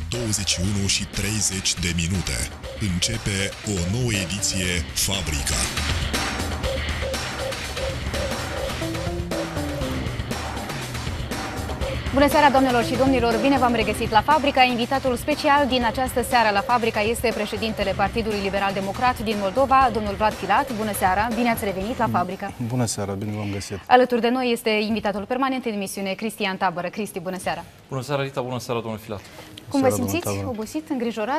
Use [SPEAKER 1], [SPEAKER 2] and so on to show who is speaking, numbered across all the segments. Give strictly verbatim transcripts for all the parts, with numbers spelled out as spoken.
[SPEAKER 1] douăzeci și unu și treizeci de minute. Începe o nouă ediție Fabrica.
[SPEAKER 2] Bună seara, doamnelor și domnilor! Bine v-am regăsit la Fabrica. Invitatul special din această seară la Fabrica este președintele Partidului Liberal Democrat din Moldova, domnul Vlad Filat. Bună seara! Bine ați revenit la Fabrica!
[SPEAKER 3] Bună seara! Bine v-am găsit!
[SPEAKER 2] Alături de noi este invitatul permanent în emisiune, Cristian Tabără. Cristi, bună seara!
[SPEAKER 4] Bună seara, Rita! Bună seara, domnul Filat!
[SPEAKER 2] Cum vă simțiți? Obosit? Îngrijorat?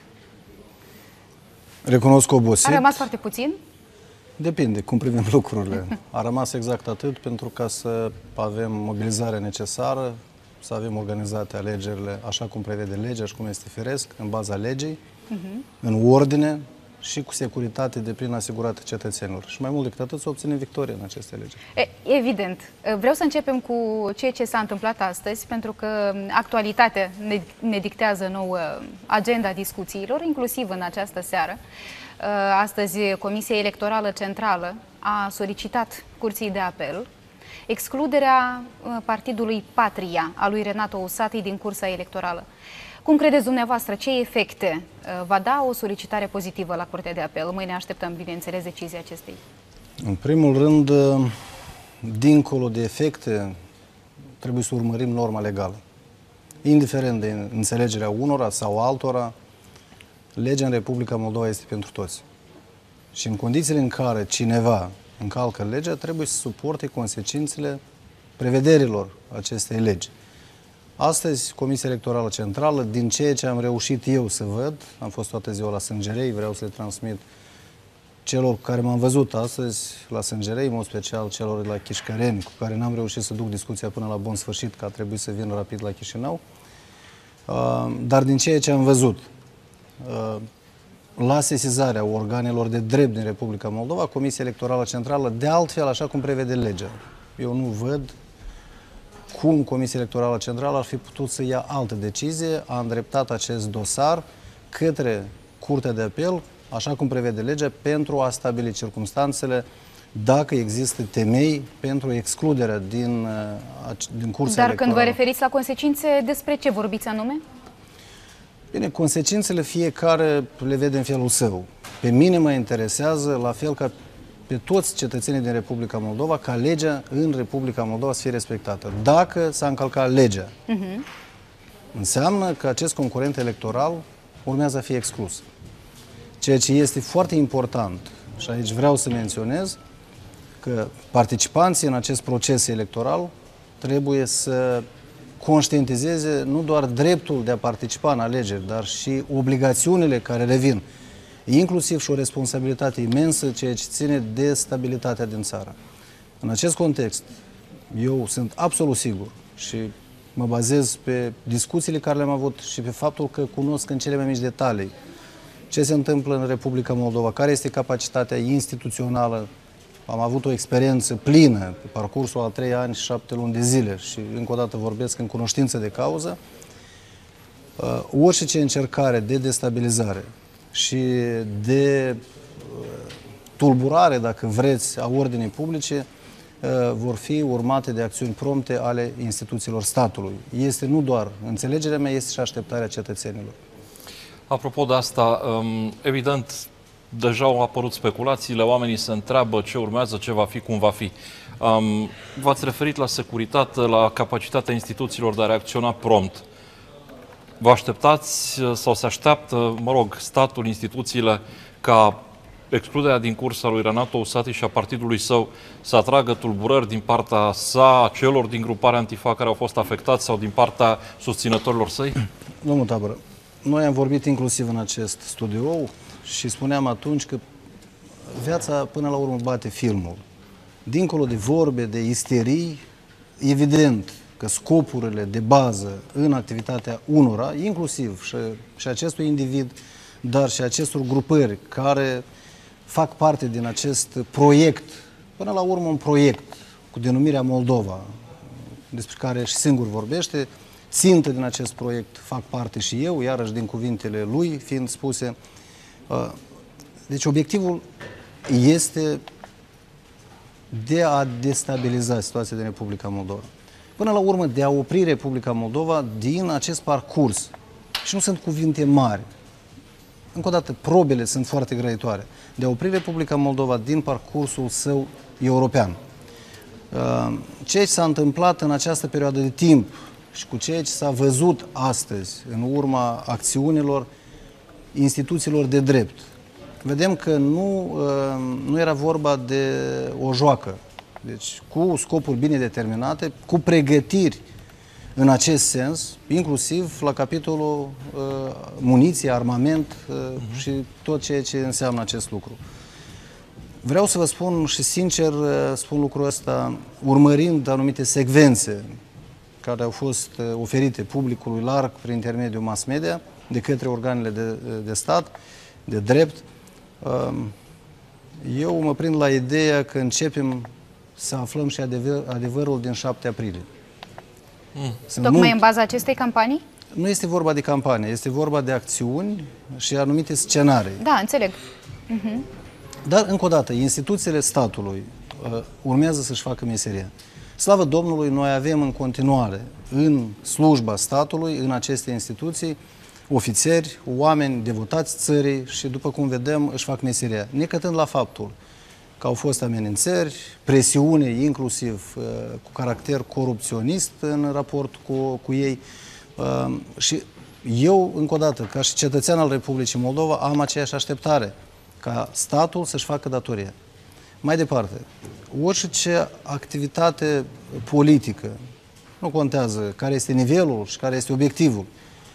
[SPEAKER 3] Recunosc obosit.
[SPEAKER 2] A rămas foarte puțin?
[SPEAKER 3] Depinde cum privim lucrurile. A rămas exact atât pentru ca să avem mobilizarea necesară, să avem organizate alegerile așa cum prevede legea și cum este firesc, în baza legii, uh-huh. în ordine și cu securitate deplină asigurată cetățenilor. Și mai mult decât atât să obținem victorie în aceste legi.
[SPEAKER 2] E, evident. Vreau să începem cu ceea ce s-a întâmplat astăzi, pentru că actualitatea ne, ne dictează nouă agenda discuțiilor, inclusiv în această seară. Astăzi, Comisia Electorală Centrală a solicitat Curții de Apel excluderea partidului Patria a lui Renato Usati din cursa electorală. Cum credeți dumneavoastră, ce efecte va da o solicitare pozitivă la Curtea de Apel? Mâine așteptăm, bineînțeles, decizia acestei.
[SPEAKER 3] În primul rând, dincolo de efecte, trebuie să urmărim norma legală. Indiferent de înțelegerea unora sau altora, legea în Republica Moldova este pentru toți. Și în condițiile în care cineva încalcă legea, trebuie să suporte consecințele prevederilor acestei legi. Astăzi, Comisia Electorală Centrală, din ceea ce am reușit eu să văd, am fost toată ziua la Sângerei, vreau să le transmit celor cu care m-am văzut astăzi la Sângerei, în mod special celor de la Chișcăreni, cu care n-am reușit să duc discuția până la bun sfârșit, că a trebuit să vin rapid la Chișinău. Dar din ceea ce am văzut, la sesizarea organelor de drept din Republica Moldova, Comisia Electorală Centrală, de altfel, așa cum prevede legea. Eu nu văd cum Comisia Electorală Centrală ar fi putut să ia altă decizie, a îndreptat acest dosar către Curtea de Apel, așa cum prevede legea, pentru a stabili circumstanțele dacă există temei pentru excluderea din, din cursa
[SPEAKER 2] Dar
[SPEAKER 3] electorală.
[SPEAKER 2] Când vă referiți la consecințe, despre ce vorbiți anume?
[SPEAKER 3] Bine, consecințele fiecare le vede în felul său. Pe mine mă interesează, la fel ca pe toți cetățenii din Republica Moldova, ca legea în Republica Moldova să fie respectată. Dacă s-a încălcat legea, uh-huh. înseamnă că acest concurent electoral urmează a fi exclus. Ceea ce este foarte important, și aici vreau să menționez, că participanții în acest proces electoral trebuie să conștientizeze nu doar dreptul de a participa în alegeri, dar și obligațiunile care revin, inclusiv și o responsabilitate imensă, ceea ce ține de stabilitatea din țară. În acest context, eu sunt absolut sigur și mă bazez pe discuțiile care le-am avut și pe faptul că cunosc în cele mai mici detalii ce se întâmplă în Republica Moldova, care este capacitatea instituțională. Am avut o experiență plină pe parcursul a trei ani și șapte luni de zile și încă o dată vorbesc în cunoștință de cauză. Orice încercare de destabilizare și de tulburare, dacă vreți, a ordinii publice vor fi urmate de acțiuni prompte ale instituțiilor statului. Este nu doar înțelegerea mea, este și așteptarea cetățenilor.
[SPEAKER 4] Apropo de asta, evident, deja au apărut speculațiile, oamenii se întreabă ce urmează, ce va fi, cum va fi. Um, V-ați referit la securitate, la capacitatea instituțiilor de a reacționa prompt. Vă așteptați sau se așteaptă, mă rog, statul, instituțiile, ca excluderea din cursa lui Renato Usati și a partidului său să atragă tulburări din partea sa, celor din gruparea Antifa care au fost afectați sau din partea susținătorilor săi?
[SPEAKER 3] Domnul Tabără, noi am vorbit inclusiv în acest studio și spuneam atunci că viața până la urmă bate filmul. Dincolo de vorbe, de isterii, evident că scopurile de bază în activitatea unora, inclusiv și, și acestui individ, dar și acestor grupări care fac parte din acest proiect, până la urmă un proiect cu denumirea Moldova, despre care și singur vorbește, țintă din acest proiect fac parte și eu, iarăși din cuvintele lui fiind spuse. Deci obiectivul este de a destabiliza situația din Republica Moldova. Până la urmă, de a opri Republica Moldova din acest parcurs și nu sunt cuvinte mari. Încă o dată, probele sunt foarte grăitoare de a opri Republica Moldova din parcursul său european. Ceea ce s-a întâmplat în această perioadă de timp și cu ceea ce s-a văzut astăzi în urma acțiunilor instituțiilor de drept, vedem că nu, nu era vorba de o joacă. Deci, cu scopuri bine determinate, cu pregătiri în acest sens, inclusiv la capitolul uh, muniție, armament uh, uh-huh. și tot ceea ce înseamnă acest lucru. Vreau să vă spun și sincer uh, spun lucrul ăsta, urmărind anumite secvențe care au fost uh, oferite publicului larg prin intermediul mass media, de către organele de, de stat, de drept, uh, eu mă prind la ideea că începem să aflăm și adevăr, adevărul din șapte aprilie.
[SPEAKER 2] Mm. Tocmai mult... în baza acestei campanii?
[SPEAKER 3] Nu este vorba de campanie, este vorba de acțiuni și anumite scenarii.
[SPEAKER 2] Da, înțeleg. Uh-huh.
[SPEAKER 3] Dar, încă o dată, instituțiile statului uh, urmează să-și facă meseria. Slavă Domnului, noi avem în continuare, în slujba statului, în aceste instituții, ofițeri, oameni devotați țării și, după cum vedem, își fac meseria. Necătând la faptul că au fost amenințări, presiune inclusiv uh, cu caracter corupționist în raport cu, cu ei. Uh, și eu, încă o dată, ca și cetățean al Republicii Moldova, am aceeași așteptare ca statul să-și facă datoria. Mai departe, orice activitate politică, nu contează care este nivelul și care este obiectivul,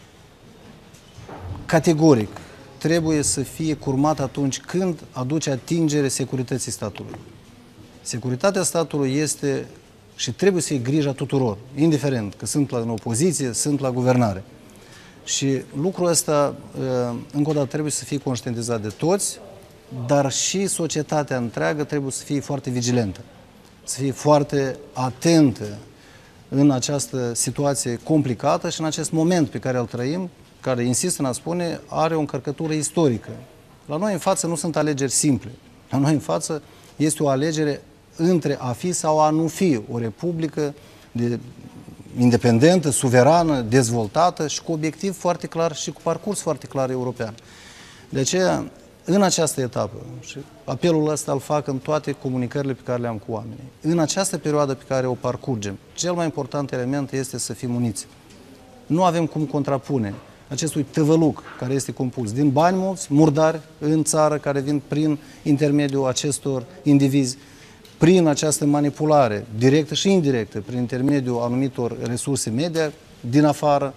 [SPEAKER 3] categoric, trebuie să fie curmat atunci când aduce atingere securității statului. Securitatea statului este și trebuie să fie grija tuturor, indiferent că sunt la în opoziție, sunt la guvernare. Și lucrul ăsta, încă o dată, trebuie să fie conștientizat de toți, dar și societatea întreagă trebuie să fie foarte vigilentă, să fie foarte atentă în această situație complicată și în acest moment pe care îl trăim, care, insist în a spune, are o încărcătură istorică. La noi în față nu sunt alegeri simple. La noi în față este o alegere între a fi sau a nu fi o republică de, independentă, suverană, dezvoltată și cu obiectiv foarte clar și cu parcurs foarte clar european. De aceea, în această etapă, și apelul ăsta îl fac în toate comunicările pe care le am cu oamenii, în această perioadă pe care o parcurgem, cel mai important element este să fim uniți. Nu avem cum contrapune acestui tăvăluc care este compus din bani mulți, murdari în țară, care vin prin intermediul acestor indivizi, prin această manipulare directă și indirectă, prin intermediul anumitor resurse media din afară,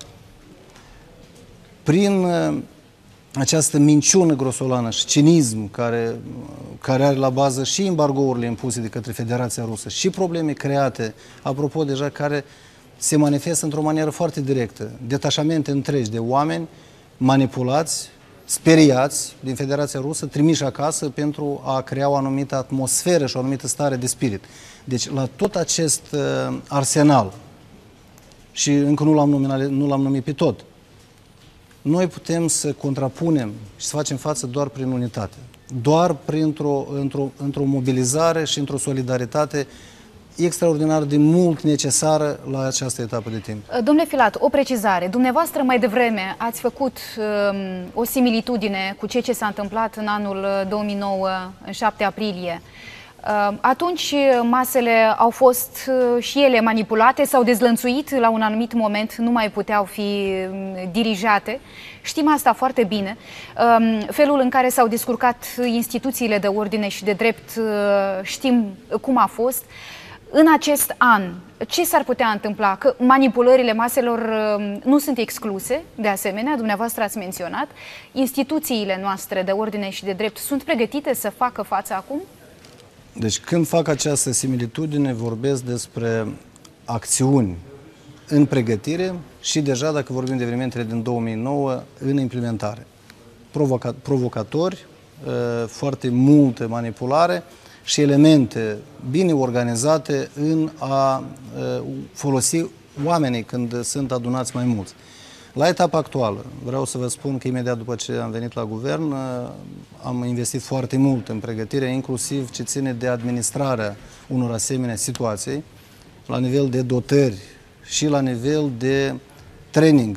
[SPEAKER 3] prin această minciună grosolană și cinism care, care are la bază și embargourile impuse de către Federația Rusă și probleme create, apropo deja, care se manifestă într-o manieră foarte directă. Detașamente întregi de oameni manipulați, speriați din Federația Rusă, trimiși acasă pentru a crea o anumită atmosferă și o anumită stare de spirit. Deci, la tot acest uh, arsenal, și încă nu l-am numit, nu l-am numit pe tot, noi putem să contrapunem și să facem față doar prin unitate. Doar printr-o într-o, într-o mobilizare și într-o solidaritate extraordinar de mult necesară la această etapă de timp.
[SPEAKER 2] Domnule Filat, o precizare. Dumneavoastră mai devreme ați făcut um, o similitudine cu ceea ce s-a întâmplat în anul două mii nouă, în șapte aprilie. Uh, atunci masele au fost uh, și ele manipulate, s-au dezlănțuit la un anumit moment, nu mai puteau fi um, dirijate. Știm asta foarte bine. Um, felul în care s-au descurcat instituțiile de ordine și de drept, uh, știm cum a fost. În acest an, ce s-ar putea întâmpla? Că manipulările maselor uh, nu sunt excluse, de asemenea, dumneavoastră ați menționat. Instituțiile noastre de ordine și de drept sunt pregătite să facă față acum?
[SPEAKER 3] Deci când fac această similitudine, vorbesc despre acțiuni în pregătire și deja, dacă vorbim de evenimentele din două mii nouă, în implementare. Provoca provocatori, uh, foarte multă manipulare și elemente bine organizate în a uh, folosi oamenii când sunt adunați mai mulți. La etapa actuală, vreau să vă spun că imediat după ce am venit la guvern, uh, am investit foarte mult în pregătire, inclusiv ce ține de administrarea unor asemenea situații, la nivel de dotări și la nivel de training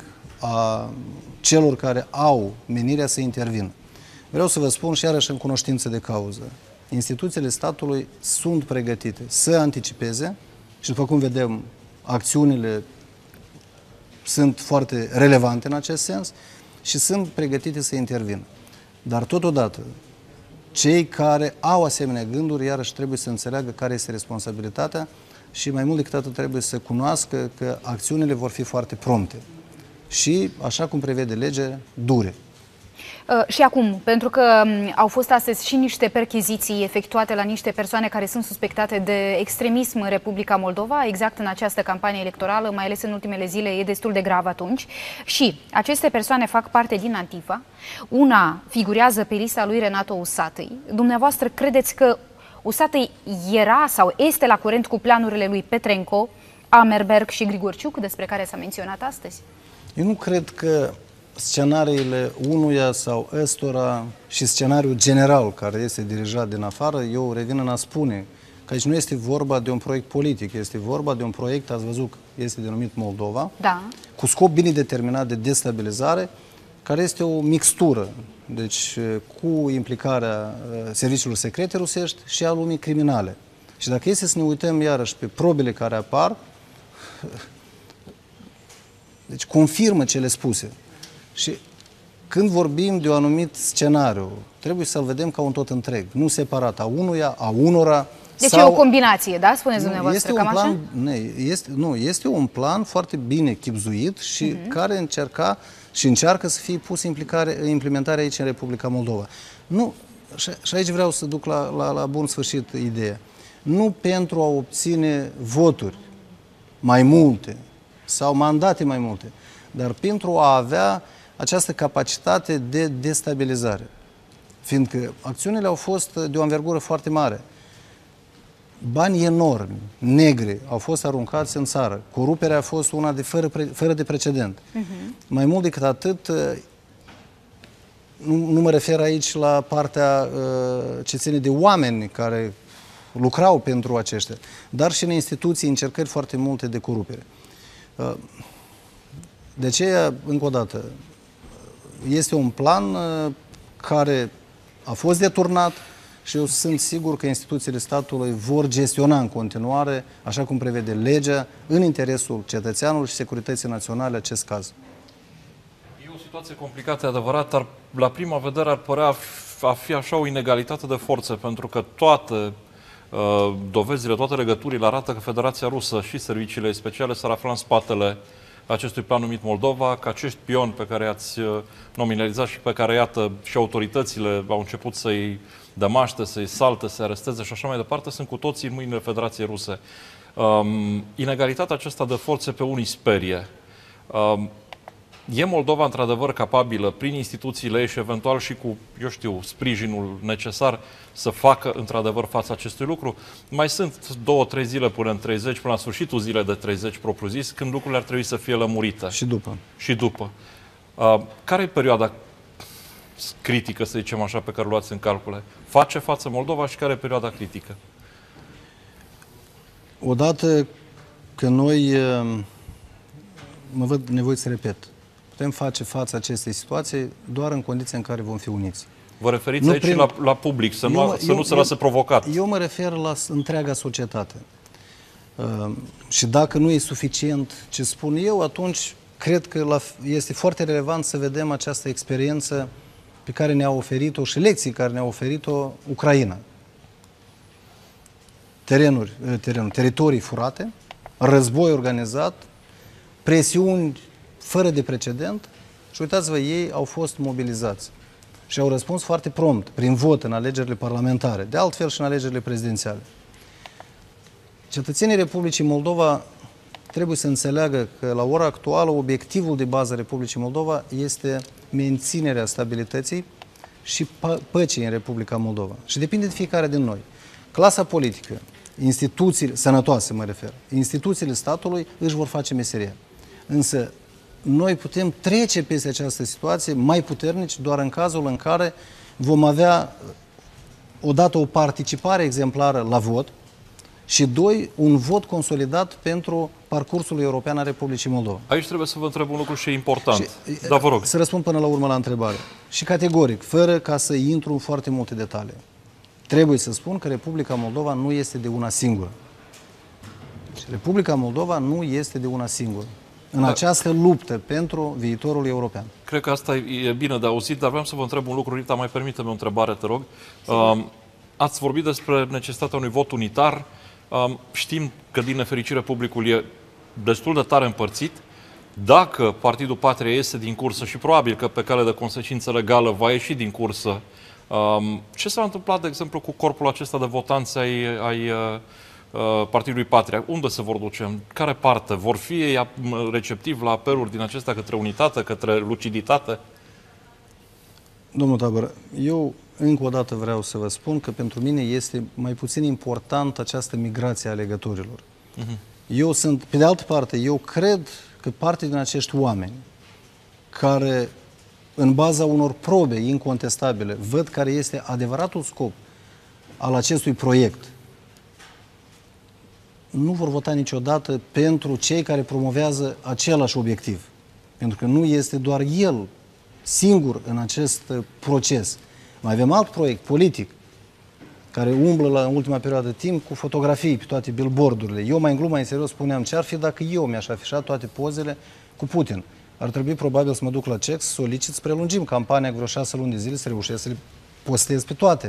[SPEAKER 3] a celor care au menirea să intervină. Vreau să vă spun și iarăși în cunoștință de cauză. Instituțiile statului sunt pregătite să anticipeze și, după cum vedem, acțiunile sunt foarte relevante în acest sens și sunt pregătite să intervină. Dar totodată, cei care au asemenea gânduri, iarăși trebuie să înțeleagă care este responsabilitatea și mai mult decât atât trebuie să cunoască că acțiunile vor fi foarte prompte și, așa cum prevede legea, dure.
[SPEAKER 2] Uh, și acum, pentru că um, au fost astăzi și niște percheziții efectuate la niște persoane care sunt suspectate de extremism în Republica Moldova, exact în această campanie electorală, mai ales în ultimele zile, e destul de grav atunci, și aceste persoane fac parte din Antifa, una figurează pe lista lui Renato Usatăi. Dumneavoastră credeți că Usatăi era sau este la curent cu planurile lui Petrenco, Amerberg și Grigorciuc, despre care s-a menționat astăzi?
[SPEAKER 3] Eu nu cred că scenariile unuia sau ăstora și scenariul general care este dirijat din afară, eu revin în a spune că aici nu este vorba de un proiect politic, este vorba de un proiect, ați văzut, este denumit Moldova,
[SPEAKER 2] da,
[SPEAKER 3] cu scop bine determinat de destabilizare, care este o mixtură, deci cu implicarea serviciilor secrete rusești și a lumii criminale. Și dacă este să ne uităm iarăși pe probele care apar, deci confirmă cele spuse. Și când vorbim de un anumit scenariu, trebuie să-l vedem ca un tot întreg, nu separat, a unuia, a unora.
[SPEAKER 2] Deci
[SPEAKER 3] sau...
[SPEAKER 2] e o combinație, da? Spuneți dumneavoastră,
[SPEAKER 3] este
[SPEAKER 2] cam
[SPEAKER 3] un plan,
[SPEAKER 2] așa?
[SPEAKER 3] ne, este, nu, este un plan foarte bine chibzuit și uh-huh. care încerca și încearcă să fie pus implicare, implementarea aici în Republica Moldova. Nu, și, și aici vreau să duc la, la, la bun sfârșit ideea. Nu pentru a obține voturi mai multe sau mandate mai multe, dar pentru a avea această capacitate de destabilizare. Fiindcă acțiunile au fost de o învergură foarte mare. Bani enormi, negri, au fost aruncați în țară. Coruperea a fost una de fără, fără de precedent. Uh-huh. Mai mult decât atât, nu, nu mă refer aici la partea uh, ce ține de oameni care lucrau pentru aceștia, dar și în instituții încercări foarte multe de corupere. Uh, de aceea, încă o dată, este un plan uh, care a fost deturnat și eu sunt sigur că instituțiile statului vor gestiona în continuare, așa cum prevede legea, în interesul cetățeanului și securității naționale acest caz.
[SPEAKER 4] E o situație complicată, adevărat, dar la prima vedere ar părea a fi așa o inegalitate de forțe, pentru că toate uh, dovezile, toate legăturile arată că Federația Rusă și serviciile speciale s-ar afla în spatele acestui plan numit Moldova, că acești pioni pe care i-ați nominalizat și pe care, iată, și autoritățile au început să-i dămaște, să-i salte, să-i aresteze și așa mai departe, sunt cu toții în mâinile Federației Ruse. Um, inegalitatea aceasta de forțe pe unii sperie. Um, e Moldova, într-adevăr, capabilă, prin instituțiile ei și eventual și cu, eu știu, sprijinul necesar, să facă, într-adevăr, față acestui lucru? Mai sunt două, trei zile până în treizeci, până la sfârșitul zilei de treizeci, propriu-zis, când lucrurile ar trebui să fie lămurite.
[SPEAKER 3] Și după.
[SPEAKER 4] Și după. Uh, care e perioada critică, să zicem așa, pe care o luați în calcule? Face față Moldova și care e perioada critică?
[SPEAKER 3] Odată că noi, mă văd nevoit să repet, putem face față acestei situații doar în condiția în care vom fi uniți.
[SPEAKER 4] Vă referiți
[SPEAKER 3] nu
[SPEAKER 4] aici
[SPEAKER 3] prin...
[SPEAKER 4] la, la public, să nu,
[SPEAKER 3] eu,
[SPEAKER 4] să nu
[SPEAKER 3] eu,
[SPEAKER 4] se lasă provocat.
[SPEAKER 3] Eu mă refer la întreaga societate. Uh, și dacă nu e suficient ce spun eu, atunci cred că la, este foarte relevant să vedem această experiență pe care ne-a oferit-o și lecții care ne-a oferit-o Ucraina. Terenuri, terenuri, teritorii furate, război organizat, presiuni fără de precedent și uitați-vă, ei au fost mobilizați și au răspuns foarte prompt, prin vot în alegerile parlamentare, de altfel și în alegerile prezidențiale. Cetățenii Republicii Moldova trebuie să înțeleagă că la ora actuală obiectivul de bază a Republicii Moldova este menținerea stabilității și păcii în Republica Moldova. Și depinde de fiecare din noi. Clasa politică, instituțiile, sănătoase mă refer, instituțiile statului își vor face meseria. Însă noi putem trece peste această situație mai puternici doar în cazul în care vom avea odată o participare exemplară la vot și doi, un vot consolidat pentru parcursul european al Republicii Moldova.
[SPEAKER 4] Aici trebuie să vă întreb un lucru și important.
[SPEAKER 3] Și,
[SPEAKER 4] da, vă rog.
[SPEAKER 3] Să răspund până la urmă la întrebare. Și categoric, fără ca să intru în foarte multe detalii, trebuie să spun că Republica Moldova nu este de una singură. Republica Moldova nu este de una singură în da. această luptă pentru viitorul european.
[SPEAKER 4] Cred că asta e bine de auzit, dar vreau să vă întreb un lucru. Rita, mai permite-mi o întrebare, te rog. Um, ați vorbit despre necesitatea unui vot unitar. Um, știm că, din nefericire, publicul e destul de tare împărțit. Dacă Partidul Patria iese din cursă și probabil că pe cale de consecință legală va ieși din cursă, um, ce s-a întâmplat, de exemplu, cu corpul acesta de votanți ai, ai uh, Partidului Patria? Unde se vor duce? În care parte? Vor fi ei receptivi la apeluri din acestea către unitate, către luciditate?
[SPEAKER 3] Domnul Tabără, eu încă o dată vreau să vă spun că pentru mine este mai puțin important această migrație a alegătorilor. Uh-huh. Eu sunt, pe de altă parte, eu cred că parte din acești oameni care, în baza unor probe incontestabile, văd care este adevăratul scop al acestui proiect, nu vor vota niciodată pentru cei care promovează același obiectiv. Pentru că nu este doar el singur în acest proces. Mai avem alt proiect politic care umblă la în ultima perioadă de timp cu fotografii pe toate billboardurile. Eu mai în glumă, mai în serios spuneam ce ar fi dacă eu mi-aș afișa toate pozele cu Putin. Ar trebui probabil să mă duc la C E C, să solicit să prelungim campania vreo șase luni de zile, să reușesc să le postez pe toate.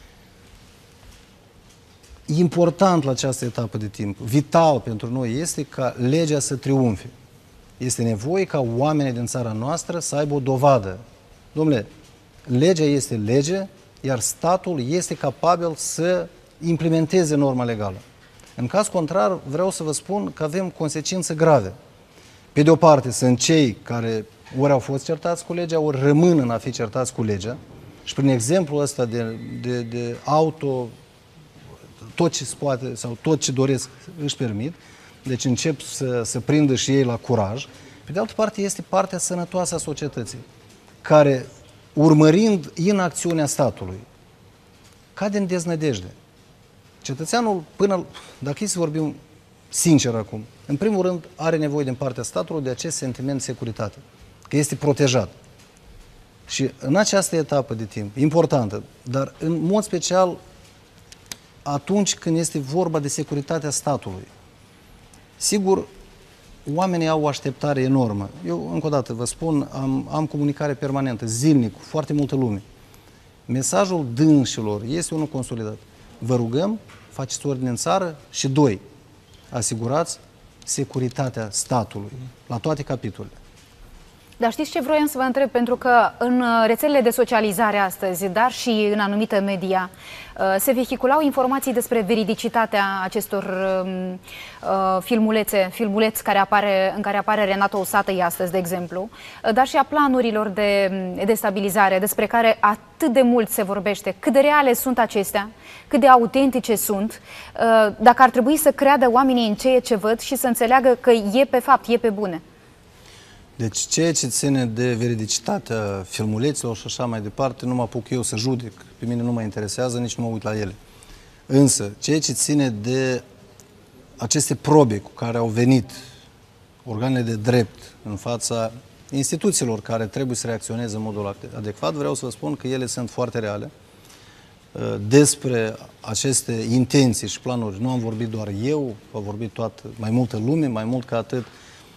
[SPEAKER 3] Important la această etapă de timp, vital pentru noi, este ca legea să triumfe. Este nevoie ca oamenii din țara noastră să aibă o dovadă. Dom'le, legea este lege, iar statul este capabil să implementeze norma legală. În caz contrar, vreau să vă spun că avem consecințe grave. Pe de o parte, sunt cei care ori au fost certați cu legea, ori rămân în a fi certați cu legea. Și prin exemplul ăsta de, de, de auto, tot ce se poate sau tot ce doresc își permit, deci încep să, să prindă și ei la curaj. Pe de altă parte, este partea sănătoasă a societății, care, urmărind inacțiunea statului, cade în deznădejde. Cetățeanul, până, dacă e să vorbim sincer acum, în primul rând are nevoie din partea statului de acest sentiment de securitate, că este protejat. Și în această etapă de timp, importantă, dar în mod special atunci când este vorba de securitatea statului, sigur, oamenii au o așteptare enormă. Eu, încă o dată, vă spun, am, am comunicare permanentă, zilnic, cu foarte multă lume. Mesajul dânșilor este unul consolidat. Vă rugăm, faceți ordine în țară și, doi, asigurați securitatea statului la toate capitolele.
[SPEAKER 2] Dar știți ce vroiam să vă întreb? Pentru că în rețelele de socializare astăzi, dar și în anumite media, se vehiculau informații despre veridicitatea acestor uh, filmulețe, filmuleți care apare, în care apare Renato Usatăi astăzi, de exemplu, dar și a planurilor de destabilizare, despre care atât de mult se vorbește. Cât de reale sunt acestea? Cât de autentice sunt? Uh, dacă ar trebui să creadă oamenii în ceea ce văd și să înțeleagă că e pe fapt, e pe bune.
[SPEAKER 3] Deci ceea ce ține de veridicitatea filmuleților și așa mai departe, nu mă apuc eu să judec, pe mine nu mă interesează, nici nu mă uit la ele. Însă, ceea ce ține de aceste probe cu care au venit organele de drept în fața instituțiilor care trebuie să reacționeze în modul adecvat, vreau să vă spun că ele sunt foarte reale. Despre aceste intenții și planuri nu am vorbit doar eu, a vorbit toată, mai multă lume, mai mult ca atât,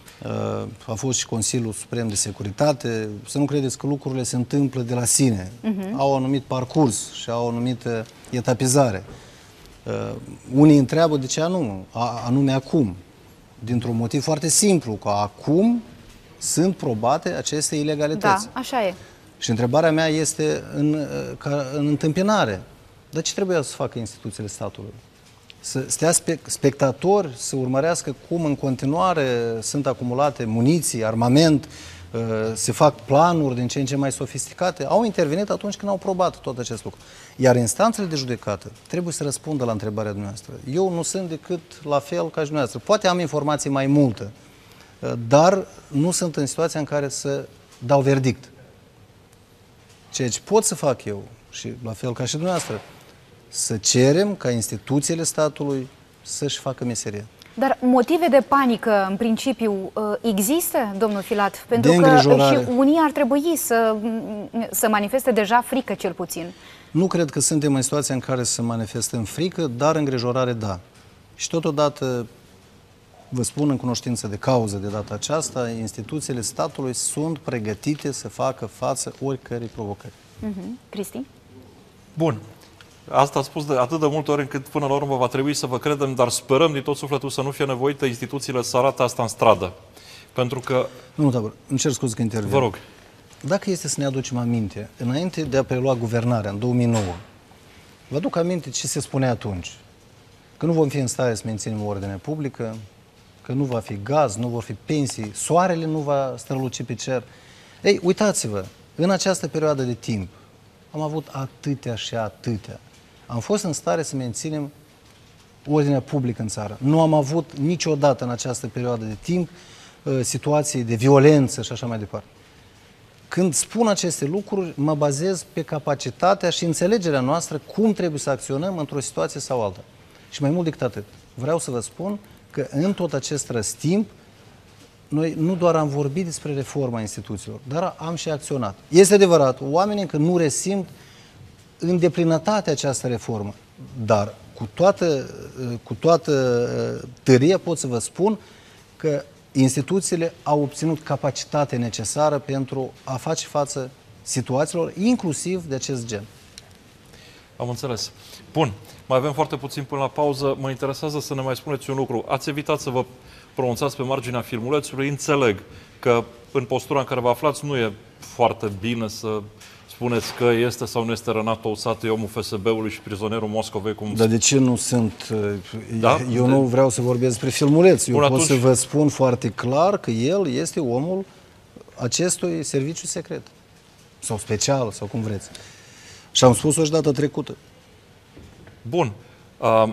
[SPEAKER 3] a fost și Consiliul Suprem de Securitate. Să nu credeți că lucrurile se întâmplă de la sine. Uh-huh. Au un anumit parcurs și au o anumită etapizare. Uh, unii întreabă de ce anume, anume acum. Dintr-un motiv foarte simplu, că acum sunt probate aceste ilegalități.
[SPEAKER 2] Da, așa e.
[SPEAKER 3] Și întrebarea mea este în, ca, în întâmpinare. Dar ce trebuie să facă instituțiile statului? Să stea spectatori, să urmărească cum în continuare sunt acumulate muniții, armament, se fac planuri din ce în ce mai sofisticate. Au intervenit atunci când au probat tot acest lucru. Iar instanțele de judecată trebuie să răspundă la întrebarea dumneavoastră. Eu nu sunt decât la fel ca și dumneavoastră. Poate am informații mai multe, dar nu sunt în situația în care să dau verdict. Ceea ce pot să fac eu, și la fel ca și dumneavoastră, să cerem ca instituțiile statului să-și facă meseria.
[SPEAKER 2] Dar motive de panică, în principiu, există, domnul Filat? Pentru
[SPEAKER 3] de
[SPEAKER 2] că și unii ar trebui să, să manifeste deja frică, cel puțin.
[SPEAKER 3] Nu cred că suntem în situația în care să manifestăm frică, dar îngrijorare da. Și totodată, vă spun în cunoștință de cauză de data aceasta, instituțiile statului sunt pregătite să facă față oricărei provocări.
[SPEAKER 2] Uh-huh. Cristi?
[SPEAKER 4] Bun. Asta a spus de atât de multe ori încât până la urmă va trebui să vă credem, dar sperăm din tot sufletul să nu fie nevoită instituțiile să arate asta în stradă. Pentru că...
[SPEAKER 3] Nu, Tabor, îmi cer scuze că intervin.
[SPEAKER 4] Vă rog.
[SPEAKER 3] Dacă este să ne aducem aminte, înainte de a prelua guvernarea, în două mii nouă, vă aduc aminte ce se spunea atunci. Că nu vom fi în stare să menținem ordinea publică, că nu va fi gaz, nu vor fi pensii, soarele nu va străluci pe cer. Ei, uitați-vă, în această perioadă de timp am avut atâtea și atâtea. Am fost în stare să menținem ordinea publică în țară. Nu am avut niciodată în această perioadă de timp situații de violență și așa mai departe. Când spun aceste lucruri, mă bazez pe capacitatea și înțelegerea noastră cum trebuie să acționăm într-o situație sau alta. Și mai mult decât atât, vreau să vă spun că în tot acest răstimp, noi nu doar am vorbit despre reforma instituțiilor, dar am și acționat. Este adevărat, oamenii încă nu resimt în deplinătate această reformă, dar cu toată, cu toată tăria pot să vă spun că instituțiile au obținut capacitatea necesară pentru a face față situațiilor, inclusiv de acest gen.
[SPEAKER 4] Am înțeles. Bun. Mai avem foarte puțin până la pauză. Mă interesează să ne mai spuneți un lucru. Ați evitat să vă pronunțați pe marginea filmulețului. Înțeleg că în postura în care vă aflați nu e foarte bine să spuneți că este sau nu este Renato Usată, omul F S B-ului și prizonierul Moscovei. Cum...
[SPEAKER 3] Dar de ce nu sunt...
[SPEAKER 4] Da?
[SPEAKER 3] Eu de... nu vreau să vorbesc despre filmuleț. Eu
[SPEAKER 4] Bun,
[SPEAKER 3] pot
[SPEAKER 4] atunci...
[SPEAKER 3] să vă spun foarte clar că el este omul acestui serviciu secret. Sau special, sau cum vreți. Și am spus-o și data trecută.
[SPEAKER 4] Bun. Uh,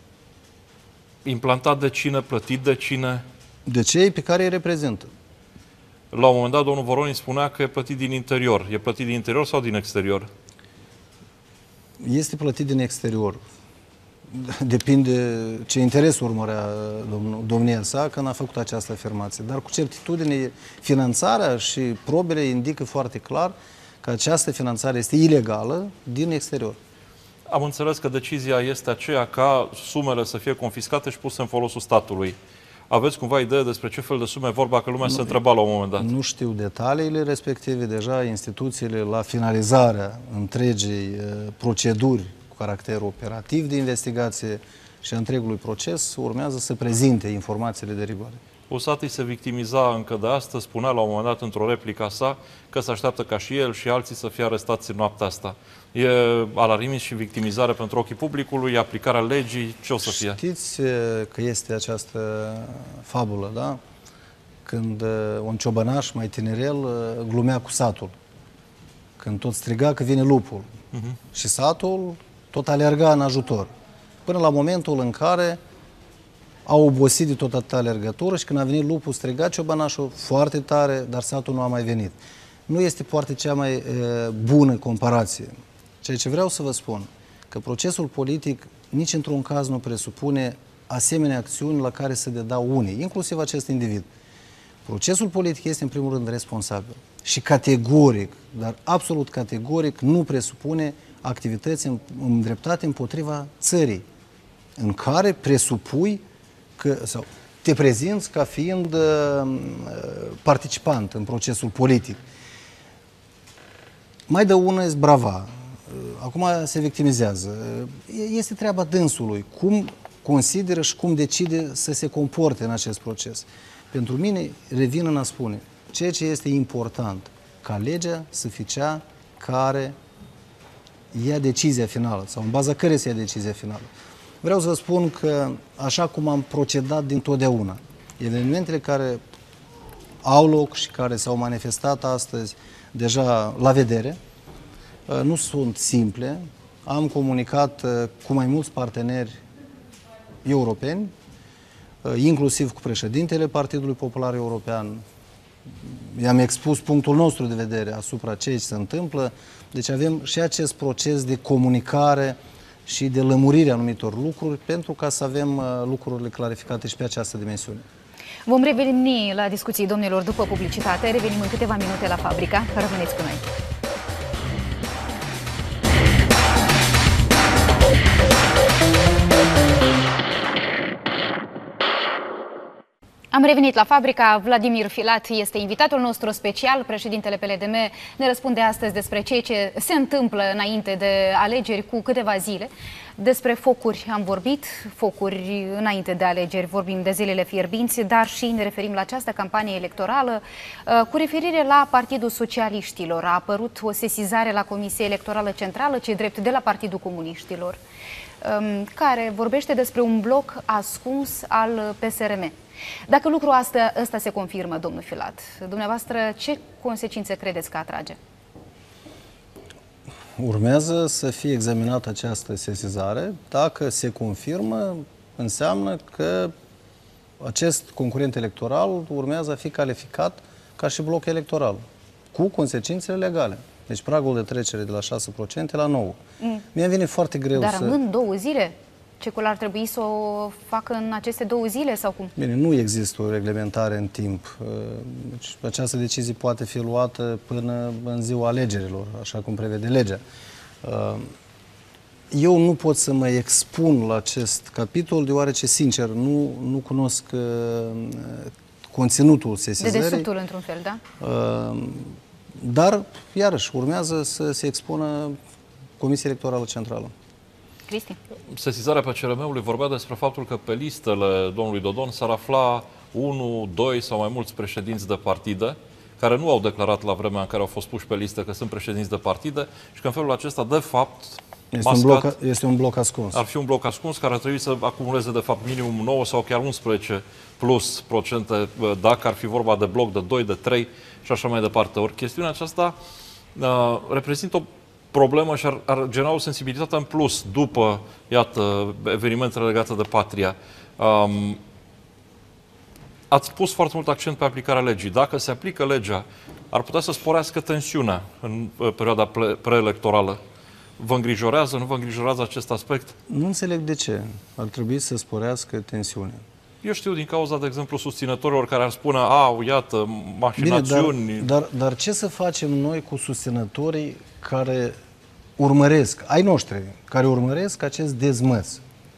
[SPEAKER 4] implantat de cine? Plătit de cine?
[SPEAKER 3] De cei pe care îi reprezintă.
[SPEAKER 4] La un moment dat, domnul Voronin spunea că e plătit din interior. E plătit din interior sau din exterior?
[SPEAKER 3] Este plătit din exterior. Depinde ce interes urmărea domnul, domnia sa când a făcut această afirmație. Dar cu certitudine, finanțarea și probele indică foarte clar că această finanțare este ilegală din exterior.
[SPEAKER 4] Am înțeles că decizia este aceea ca sumele să fie confiscate și puse în folosul statului. Aveți cumva idee despre ce fel de sume vorba, că lumea nu, se întreba la un moment dat?
[SPEAKER 3] Nu știu detaliile respective. Deja instituțiile, la finalizarea întregii proceduri cu caracter operativ de investigație și a întregului proces, urmează să prezinte informațiile de rigoare.
[SPEAKER 4] Usati se victimiza încă de astăzi, spunea la un moment dat într-o replică a sa că se așteaptă ca și el și alții să fie arestați în noaptea asta. E alarmism și victimizare pentru ochii publicului, aplicarea legii, ce o să fie?
[SPEAKER 3] Știți că este această fabulă, da? Când un ciobănaș mai tinerel glumea cu satul. Când tot striga că vine lupul. Uh-huh. Și satul tot alerga în ajutor. Până la momentul în care au obosit de tot atâta alergătură și când a venit lupul, striga ciobănașul foarte tare, dar satul nu a mai venit. Nu este poate cea mai e, bună comparație. Ceea ce vreau să vă spun, că procesul politic nici într-un caz nu presupune asemenea acțiuni la care se dedau unii, inclusiv acest individ. Procesul politic este în primul rând responsabil și categoric, dar absolut categoric, nu presupune activități îndreptate împotriva țării, în care presupui că, sau te prezinți ca fiind uh, participant în procesul politic. Mai de una e brava. Acum se victimizează. Este treaba dânsului. Cum consideră și cum decide să se comporte în acest proces. Pentru mine, revin în a spune, ceea ce este important, ca legea să fie cea care ia decizia finală, sau în baza cărei se ia decizia finală. Vreau să vă spun că, așa cum am procedat dintotdeauna, evenimentele care au loc și care s-au manifestat astăzi deja la vedere, nu sunt simple. Am comunicat cu mai mulți parteneri europeni, inclusiv cu președintele Partidului Popular European. I-am expus punctul nostru de vedere asupra ceea ce se întâmplă. Deci avem și acest proces de comunicare și de lămurirea anumitor lucruri pentru ca să avem lucrurile clarificate și pe această dimensiune.
[SPEAKER 2] Vom reveni la discuții, domnilor, după publicitate. Revenim în câteva minute la Fabrica. Rămâneți cu noi. Am revenit la Fabrica. Vladimir Filat este invitatul nostru special. Președintele P L D M ne răspunde astăzi despre ceea ce se întâmplă înainte de alegeri cu câteva zile. Despre focuri am vorbit, focuri înainte de alegeri, vorbim de zilele fierbinți, dar și ne referim la această campanie electorală. Cu referire la Partidul Socialiștilor, a apărut o sesizare la Comisia Electorală Centrală, ce drept de la Partidul Comuniștilor, care vorbește despre un bloc ascuns al P S R M. Dacă lucrul ăsta, ăsta se confirmă, domnul Filat, dumneavoastră ce consecințe credeți că atrage?
[SPEAKER 3] Urmează să fie examinată această sesizare. Dacă se confirmă, înseamnă că acest concurent electoral urmează a fi calificat ca și bloc electoral, cu consecințele legale. Deci pragul de trecere de la șase la nouă la nouă. Mm. Mie vine foarte greu
[SPEAKER 2] Dar
[SPEAKER 3] să...
[SPEAKER 2] Dar rămân două zile? Cecul ar trebui să o facă în aceste două zile sau cum?
[SPEAKER 3] Bine, nu există o reglementare în timp. Deci, această decizie poate fi luată până în ziua alegerilor, așa cum prevede legea. Eu nu pot să mă expun la acest capitol, deoarece, sincer, nu, nu cunosc conținutul sesizării.
[SPEAKER 2] De desubtul, într-un fel, da?
[SPEAKER 3] Dar, iarăși, urmează să se expună Comisia Electorală Centrală.
[SPEAKER 2] Cristi?
[SPEAKER 4] Sesizarea P C R M-ului vorbea despre faptul că pe listele domnului Dodon s-ar afla unu, doi sau mai mulți președinți de partide care nu au declarat la vremea în care au fost puși pe listă că sunt președinți de partide și că în felul acesta, de fapt,
[SPEAKER 3] este, mascat, un, bloc, este un bloc ascuns.
[SPEAKER 4] Ar fi un bloc ascuns care ar trebui să acumuleze, de fapt, minimum nouă sau chiar unsprezece plus procente dacă ar fi vorba de bloc de doi, de trei și așa mai departe. Ori chestiunea aceasta uh, reprezintă o problemă și ar, ar genera o sensibilitate în plus după, iată, evenimentele legate de patria. Um, ați pus foarte mult accent pe aplicarea legii. Dacă se aplică legea, ar putea să sporească tensiunea în perioada preelectorală. Vă îngrijorează, nu vă îngrijorează acest aspect?
[SPEAKER 3] Nu înțeleg de ce ar trebui să sporească tensiunea.
[SPEAKER 4] Eu știu din cauza, de exemplu, susținătorilor care ar spune, a, iată, mașinațiuni...
[SPEAKER 3] Bine, dar, dar, dar ce să facem noi cu susținătorii care urmăresc, ai noștri, care urmăresc acest dezmăț?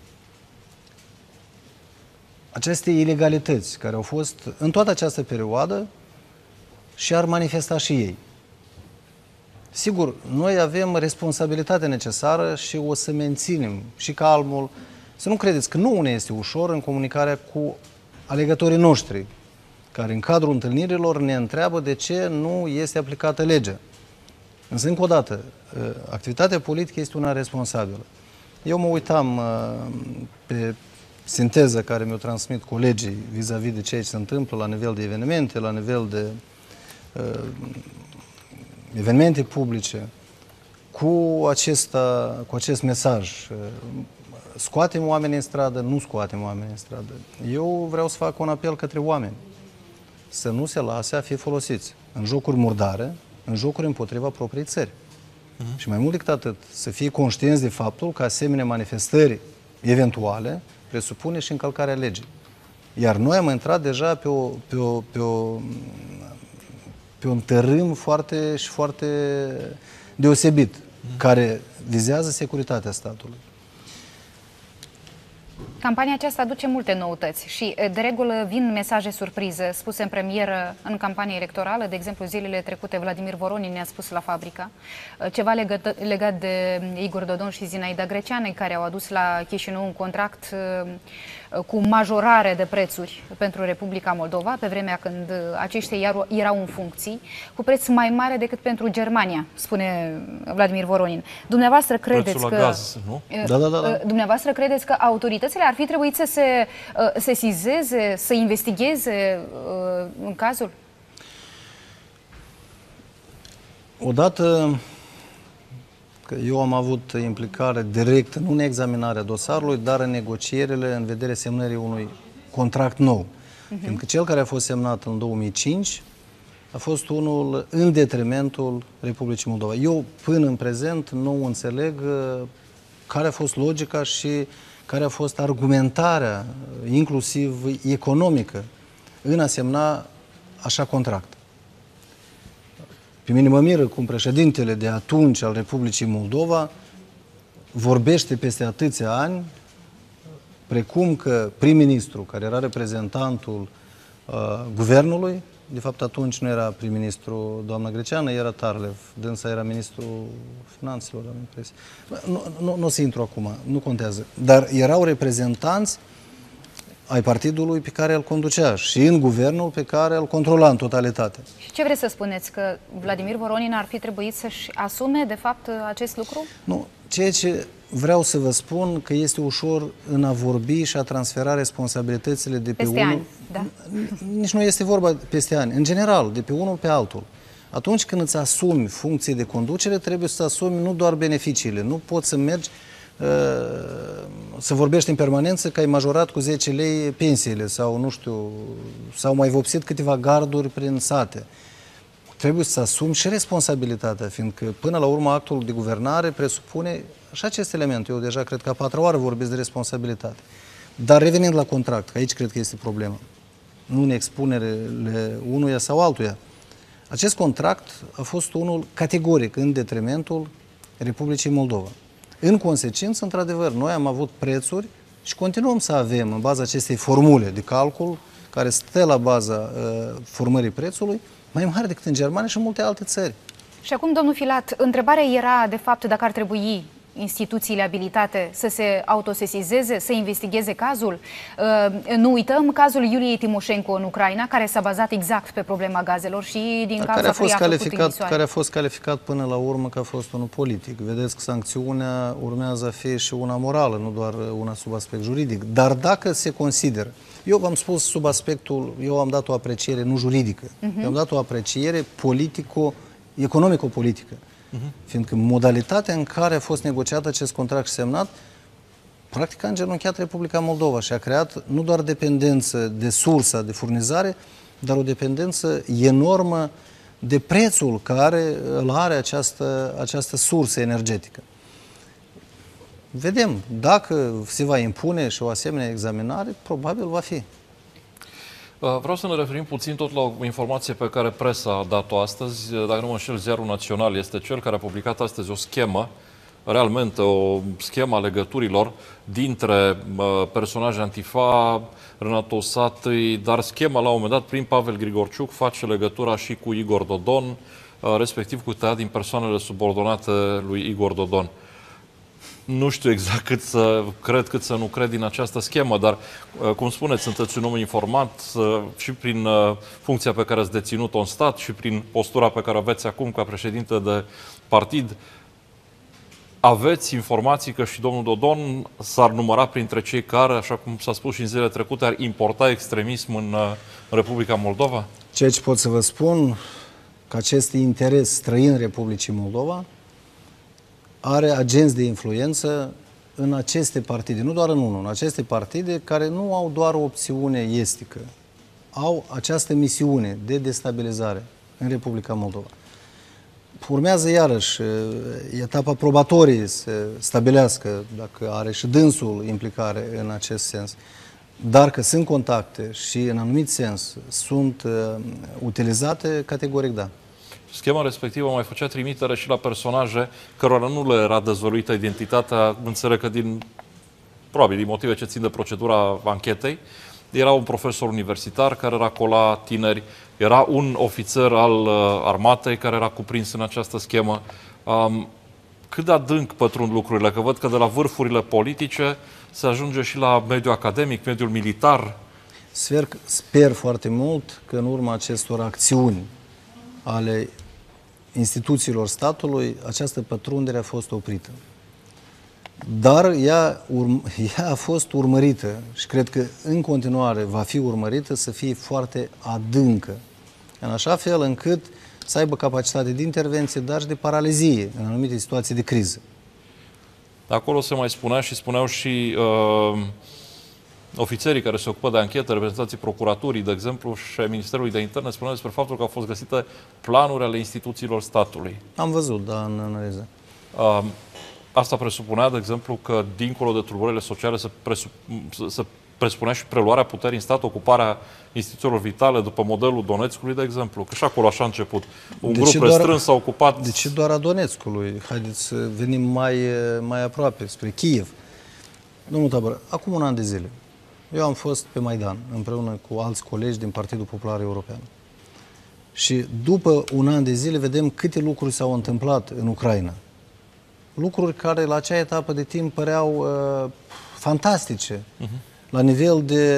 [SPEAKER 3] Aceste ilegalități care au fost în toată această perioadă și ar manifesta și ei. Sigur, noi avem responsabilitatea necesară și o să menținem și calmul. Să nu credeți că nu ne este ușor în comunicarea cu alegătorii noștri, care în cadrul întâlnirilor ne întreabă de ce nu este aplicată legea. Însă, încă o dată, activitatea politică este una responsabilă. Eu mă uitam pe sinteza care mi-o transmit colegii vis-a-vis de ceea ce se întâmplă la nivel de evenimente, la nivel de uh, evenimente publice, cu, acesta, cu acest mesaj. Scoatem oamenii în stradă, nu scoatem oamenii în stradă. Eu vreau să fac un apel către oameni să nu se lase a fi folosiți în jocuri murdare, în jocuri împotriva propriei țări. Uh-huh. Și mai mult decât atât, să fie conștienți de faptul că asemenea manifestări eventuale presupune și încălcarea legii. Iar noi am intrat deja pe, o, pe, o, pe, o, pe un tărâm foarte și foarte deosebit, uh-huh, care vizează securitatea statului.
[SPEAKER 2] Campania aceasta aduce multe noutăți și, de regulă, vin mesaje surprize spuse în premieră în campanie electorală. De exemplu, zilele trecute, Vladimir Voronin ne-a spus la Fabrica ceva legat, legat de Igor Dodon și Zinaida Greceanu, care au adus la Chișinău un contract cu majorare de prețuri pentru Republica Moldova, pe vremea când aceștia erau în funcții, cu preț mai mare decât pentru Germania, spune Vladimir Voronin. Dumneavoastră credeți
[SPEAKER 4] Prețul
[SPEAKER 2] că...
[SPEAKER 4] la gaz, nu?
[SPEAKER 3] Da, da, da, da.
[SPEAKER 2] Dumneavoastră credeți că autoritățile ar fi trebuit să se uh, sesizeze, să investigheze uh, în cazul?
[SPEAKER 3] Odată că eu am avut implicare directă, nu în examinarea dosarului, dar în negocierile în vederea semnării unui contract nou. Uh-huh. Pentru că cel care a fost semnat în două mii cinci a fost unul în detrimentul Republicii Moldova. Eu, până în prezent, nu înțeleg care a fost logica și care a fost argumentarea, inclusiv economică, în a semna așa contract. Pe mine mă miră cum președintele de atunci al Republicii Moldova vorbește peste atâția ani, precum că prim-ministru, care era reprezentantul uh, guvernului, de fapt atunci nu era prim-ministru doamna Greceană, era Tarlev, dânsa era ministrul finanțelor, am impresie. Nu, nu, nu o să intru acum, nu contează. Dar erau reprezentanți ai partidului pe care îl conducea și în guvernul pe care îl controla în totalitate.
[SPEAKER 2] Și ce vreți să spuneți? Că Vladimir Voronin ar fi trebuit să-și asume, de fapt, acest lucru?
[SPEAKER 3] Nu, ceea ce vreau să vă spun că este ușor în a vorbi și a transfera responsabilitățile de pe
[SPEAKER 2] peste
[SPEAKER 3] unul...
[SPEAKER 2] ani, da.
[SPEAKER 3] Nici nu este vorba peste ani. În general, de pe unul pe altul. Atunci când îți asumi funcții de conducere, trebuie să asumi nu doar beneficiile. Nu poți să mergi să vorbești în permanență că ai majorat cu zece lei pensiile sau, nu știu, sau mai vopsit câteva garduri prin sate. Trebuie să asumi și responsabilitatea, fiindcă până la urmă actul de guvernare presupune și acest element. Eu deja cred că a patra oară vorbesc de responsabilitate. Dar revenind la contract, că aici cred că este problema, nu în expunerele unuia sau altuia. Acest contract a fost unul categoric în detrimentul Republicii Moldova. În consecință, într-adevăr, noi am avut prețuri și continuăm să avem, în baza acestei formule de calcul, care stă la baza uh, formării prețului, mai mare decât în Germania și în multe alte țări.
[SPEAKER 2] Și acum, domnul Filat, întrebarea era, de fapt, dacă ar trebui instituțiile abilitate să se autosesizeze, să investigheze cazul. Nu uităm cazul Iuliei Timoșenko în Ucraina, care s-a bazat exact pe problema gazelor și din cauza
[SPEAKER 3] care a fost calificat,
[SPEAKER 2] care
[SPEAKER 3] care a fost calificat până la urmă că a fost unul politic. Vedeți că sancțiunea urmează a fi și una morală, nu doar una sub aspect juridic. Dar dacă se consideră, eu v-am spus sub aspectul, eu am dat o apreciere nu juridică, uh-huh. eu am dat o apreciere politico, economico-politică. Uh-huh. Fiindcă modalitatea în care a fost negociat acest contract și semnat, practic a îngenunchiat Republica Moldova și a creat nu doar dependență de sursa de furnizare, dar o dependență enormă de prețul care îl are această, această sursă energetică. Vedem, dacă se va impune și o asemenea examinare, probabil va fi.
[SPEAKER 4] Vreau să ne referim puțin tot la o informație pe care presa a dat-o astăzi. Dacă nu mă înșel, Ziarul Național este cel care a publicat astăzi o schemă, realmente o schemă a legăturilor dintre personaje Antifa, Renato Satăi, dar schema la un moment dat, prin Pavel Grigorciuc, face legătura și cu Igor Dodon, respectiv cu tăiat din persoanele subordonate lui Igor Dodon. Nu știu exact cât să cred, cât să nu cred din această schemă, dar, cum spuneți, sunteți un om informat și prin funcția pe care ați deținut-o în stat și prin postura pe care o aveți acum ca președinte de partid. Aveți informații că și domnul Dodon s-ar număra printre cei care, așa cum s-a spus și în zilele trecute, ar importa extremism în Republica Moldova?
[SPEAKER 3] Ceea ce pot să vă spun, că acest interes străin Republicii Moldova are agenți de influență în aceste partide, nu doar în unul, în aceste partide care nu au doar o opțiune estică, au această misiune de destabilizare în Republica Moldova. Urmează iarăși etapa probatorie să stabilească dacă are și dânsul implicare în acest sens. Dar că sunt contacte și în anumit sens sunt uh, utilizate, categoric da.
[SPEAKER 4] Schema respectivă mai făcea trimitere și la personaje cărora nu le era dezvăluită identitatea, înțeleg că din, probabil din motive ce țin de procedura anchetei. Era un profesor universitar care racola tineri, era un ofițer al uh, armatei care era cuprins în această schemă. Um, cât de adânc pătrund lucrurile? Că văd că de la vârfurile politice se ajunge și la mediul academic, mediul militar.
[SPEAKER 3] Sper, sper foarte mult că în urma acestor acțiuni ale instituțiilor statului, această pătrundere a fost oprită. Dar ea, urm, ea a fost urmărită și cred că în continuare va fi urmărită să fie foarte adâncă, în așa fel încât să aibă capacitate de intervenție, dar și de paralizie în anumite situații de criză.
[SPEAKER 4] Acolo se mai spunea și spuneau și uh, ofițerii care se ocupă de anchetă, reprezentanții procuraturii, de exemplu, și ai Ministerului de Interne, spuneau despre faptul că au fost găsite planuri ale instituțiilor statului.
[SPEAKER 3] Am văzut, da, în analiză.
[SPEAKER 4] Uh, asta presupunea, de exemplu, că dincolo de tulburările sociale se, presup, se presupunea și preluarea puterii în stat, ocuparea instituțiilor vitale după modelul Donetskului, de exemplu, că și acolo așa a început. Un
[SPEAKER 3] de
[SPEAKER 4] grup
[SPEAKER 3] doar,
[SPEAKER 4] restrâns s-a ocupat...
[SPEAKER 3] De ce doar a Donetskului? Haideți să venim mai, mai aproape, spre Kiev. Domnul Tabără, acum un an de zile, eu am fost pe Maidan, împreună cu alți colegi din Partidul Popular European. Și după un an de zile vedem câte lucruri s-au întâmplat în Ucraina. Lucruri care la acea etapă de timp păreau uh, fantastice, uh-huh. la nivel de,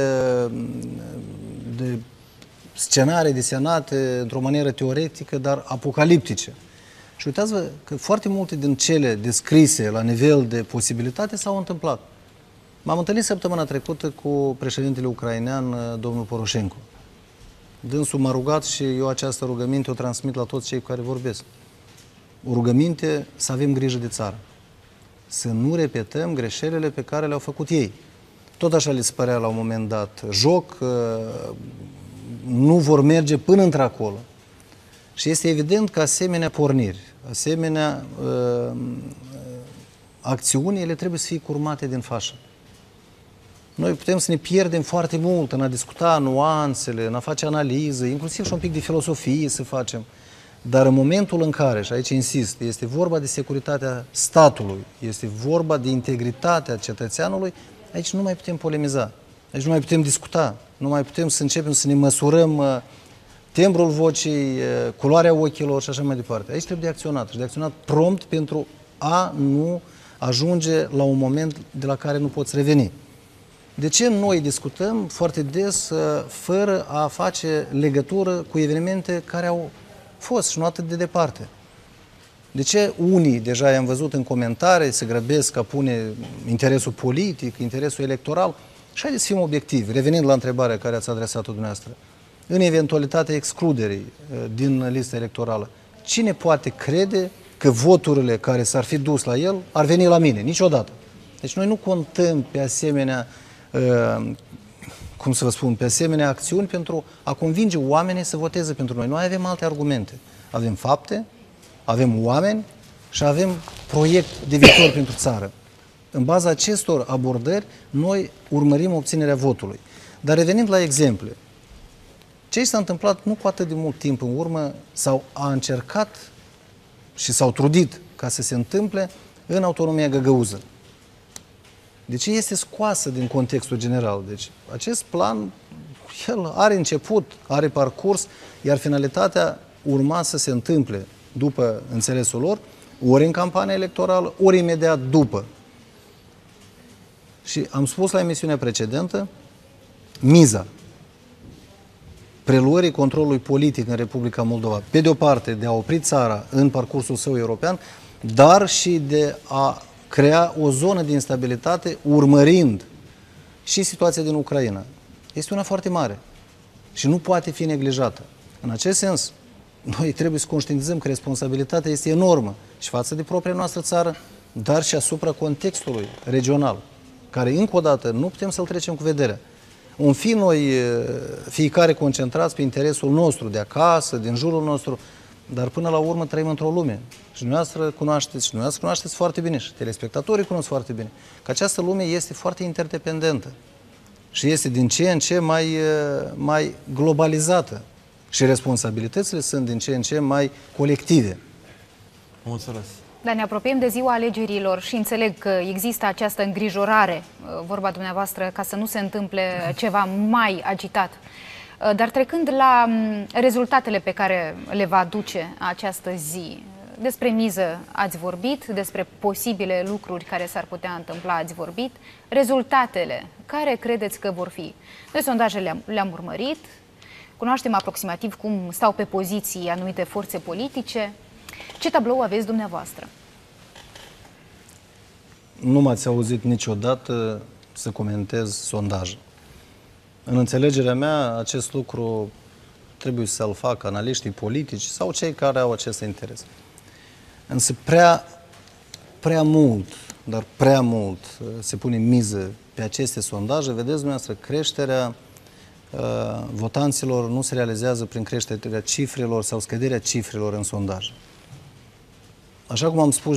[SPEAKER 3] de scenarii desenate într-o manieră teoretică, dar apocaliptice. Și uitați-vă că foarte multe din cele descrise la nivel de posibilitate s-au întâmplat. M-am întâlnit săptămâna trecută cu președintele ucrainean, domnul Poroșenko. Dânsul m-a rugat și eu această rugăminte o transmit la toți cei cu care vorbesc. O rugăminte să avem grijă de țară. Să nu repetăm greșelile pe care le-au făcut ei. Tot așa le se părea la un moment dat joc, nu vor merge până într-acolo. Și este evident că asemenea porniri, asemenea acțiuni, ele trebuie să fie curmate din fașă. Noi putem să ne pierdem foarte mult în a discuta nuanțele, în a face analiză, inclusiv și un pic de filosofie să facem. Dar în momentul în care, și aici insist, este vorba de securitatea statului, este vorba de integritatea cetățeanului, aici nu mai putem polemiza, aici nu mai putem discuta, nu mai putem să începem să ne măsurăm tembrul vocii, culoarea ochilor și așa mai departe. Aici trebuie de acționat și de acționat prompt pentru a nu ajunge la un moment de la care nu poți reveni. De ce noi discutăm foarte des fără a face legătură cu evenimente care au fost și nu atât de departe? De ce unii, deja i-am văzut în comentarii, se grăbesc a pune interesul politic, interesul electoral? Și haideți să fim obiectivi, revenind la întrebarea care ați adresat-o dumneavoastră. În eventualitatea excluderii din lista electorală, cine poate crede că voturile care s-ar fi dus la el ar veni la mine? Niciodată. Deci noi nu contăm pe asemenea, cum să vă spun, pe asemenea acțiuni pentru a convinge oamenii să voteze pentru noi. Noi avem alte argumente. Avem fapte, avem oameni și avem proiect de viitor pentru țară. În baza acestor abordări, noi urmărim obținerea votului. Dar revenind la exemple, ce s-a întâmplat nu cu atât de mult timp în urmă, sau a încercat și s-au trudit ca să se întâmple în autonomia găgăuză. Deci este scoasă din contextul general. Deci acest plan, el are început, are parcurs, iar finalitatea urma să se întâmple după înțelesul lor, ori în campania electorală, ori imediat după. Și am spus la emisiunea precedentă, miza preluării controlului politic în Republica Moldova, pe de o parte de a opri țara în parcursul său european, dar și de a crea o zonă de instabilitate urmărind și situația din Ucraina. Este una foarte mare și nu poate fi neglijată. În acest sens, noi trebuie să conștientizăm că responsabilitatea este enormă și față de propria noastră țară, dar și asupra contextului regional, care, încă o dată, nu putem să-l trecem cu vederea. Om fi noi fiecare concentrați pe interesul nostru de acasă, din jurul nostru, dar până la urmă trăim într-o lume. Și dumneavoastră cunoașteți, și dumneavoastră cunoașteți foarte bine, și telespectatorii cunosc foarte bine, că această lume este foarte interdependentă și este din ce în ce mai, mai globalizată și responsabilitățile sunt din ce în ce mai colective.
[SPEAKER 4] Am înțeles.
[SPEAKER 2] Dar ne apropiem de ziua alegerilor și înțeleg că există această îngrijorare, vorba dumneavoastră, ca să nu se întâmple ceva mai agitat. Dar trecând la rezultatele pe care le va aduce această zi, despre miză ați vorbit, despre posibile lucruri care s-ar putea întâmpla ați vorbit, rezultatele, care credeți că vor fi? Noi sondajele le-am, le-am urmărit, cunoaștem aproximativ cum stau pe poziții anumite forțe politice. Ce tablou aveți dumneavoastră?
[SPEAKER 3] Nu m-ați auzit niciodată să comentez sondaje. În înțelegerea mea, acest lucru trebuie să-l facă analiștii politici sau cei care au acest interes. Însă prea, prea mult, dar prea mult se pune miză pe aceste sondaje. Vedeți dumneavoastră, creșterea uh, votanților nu se realizează prin creșterea cifrelor sau scăderea cifrelor în sondaj. Așa cum am spus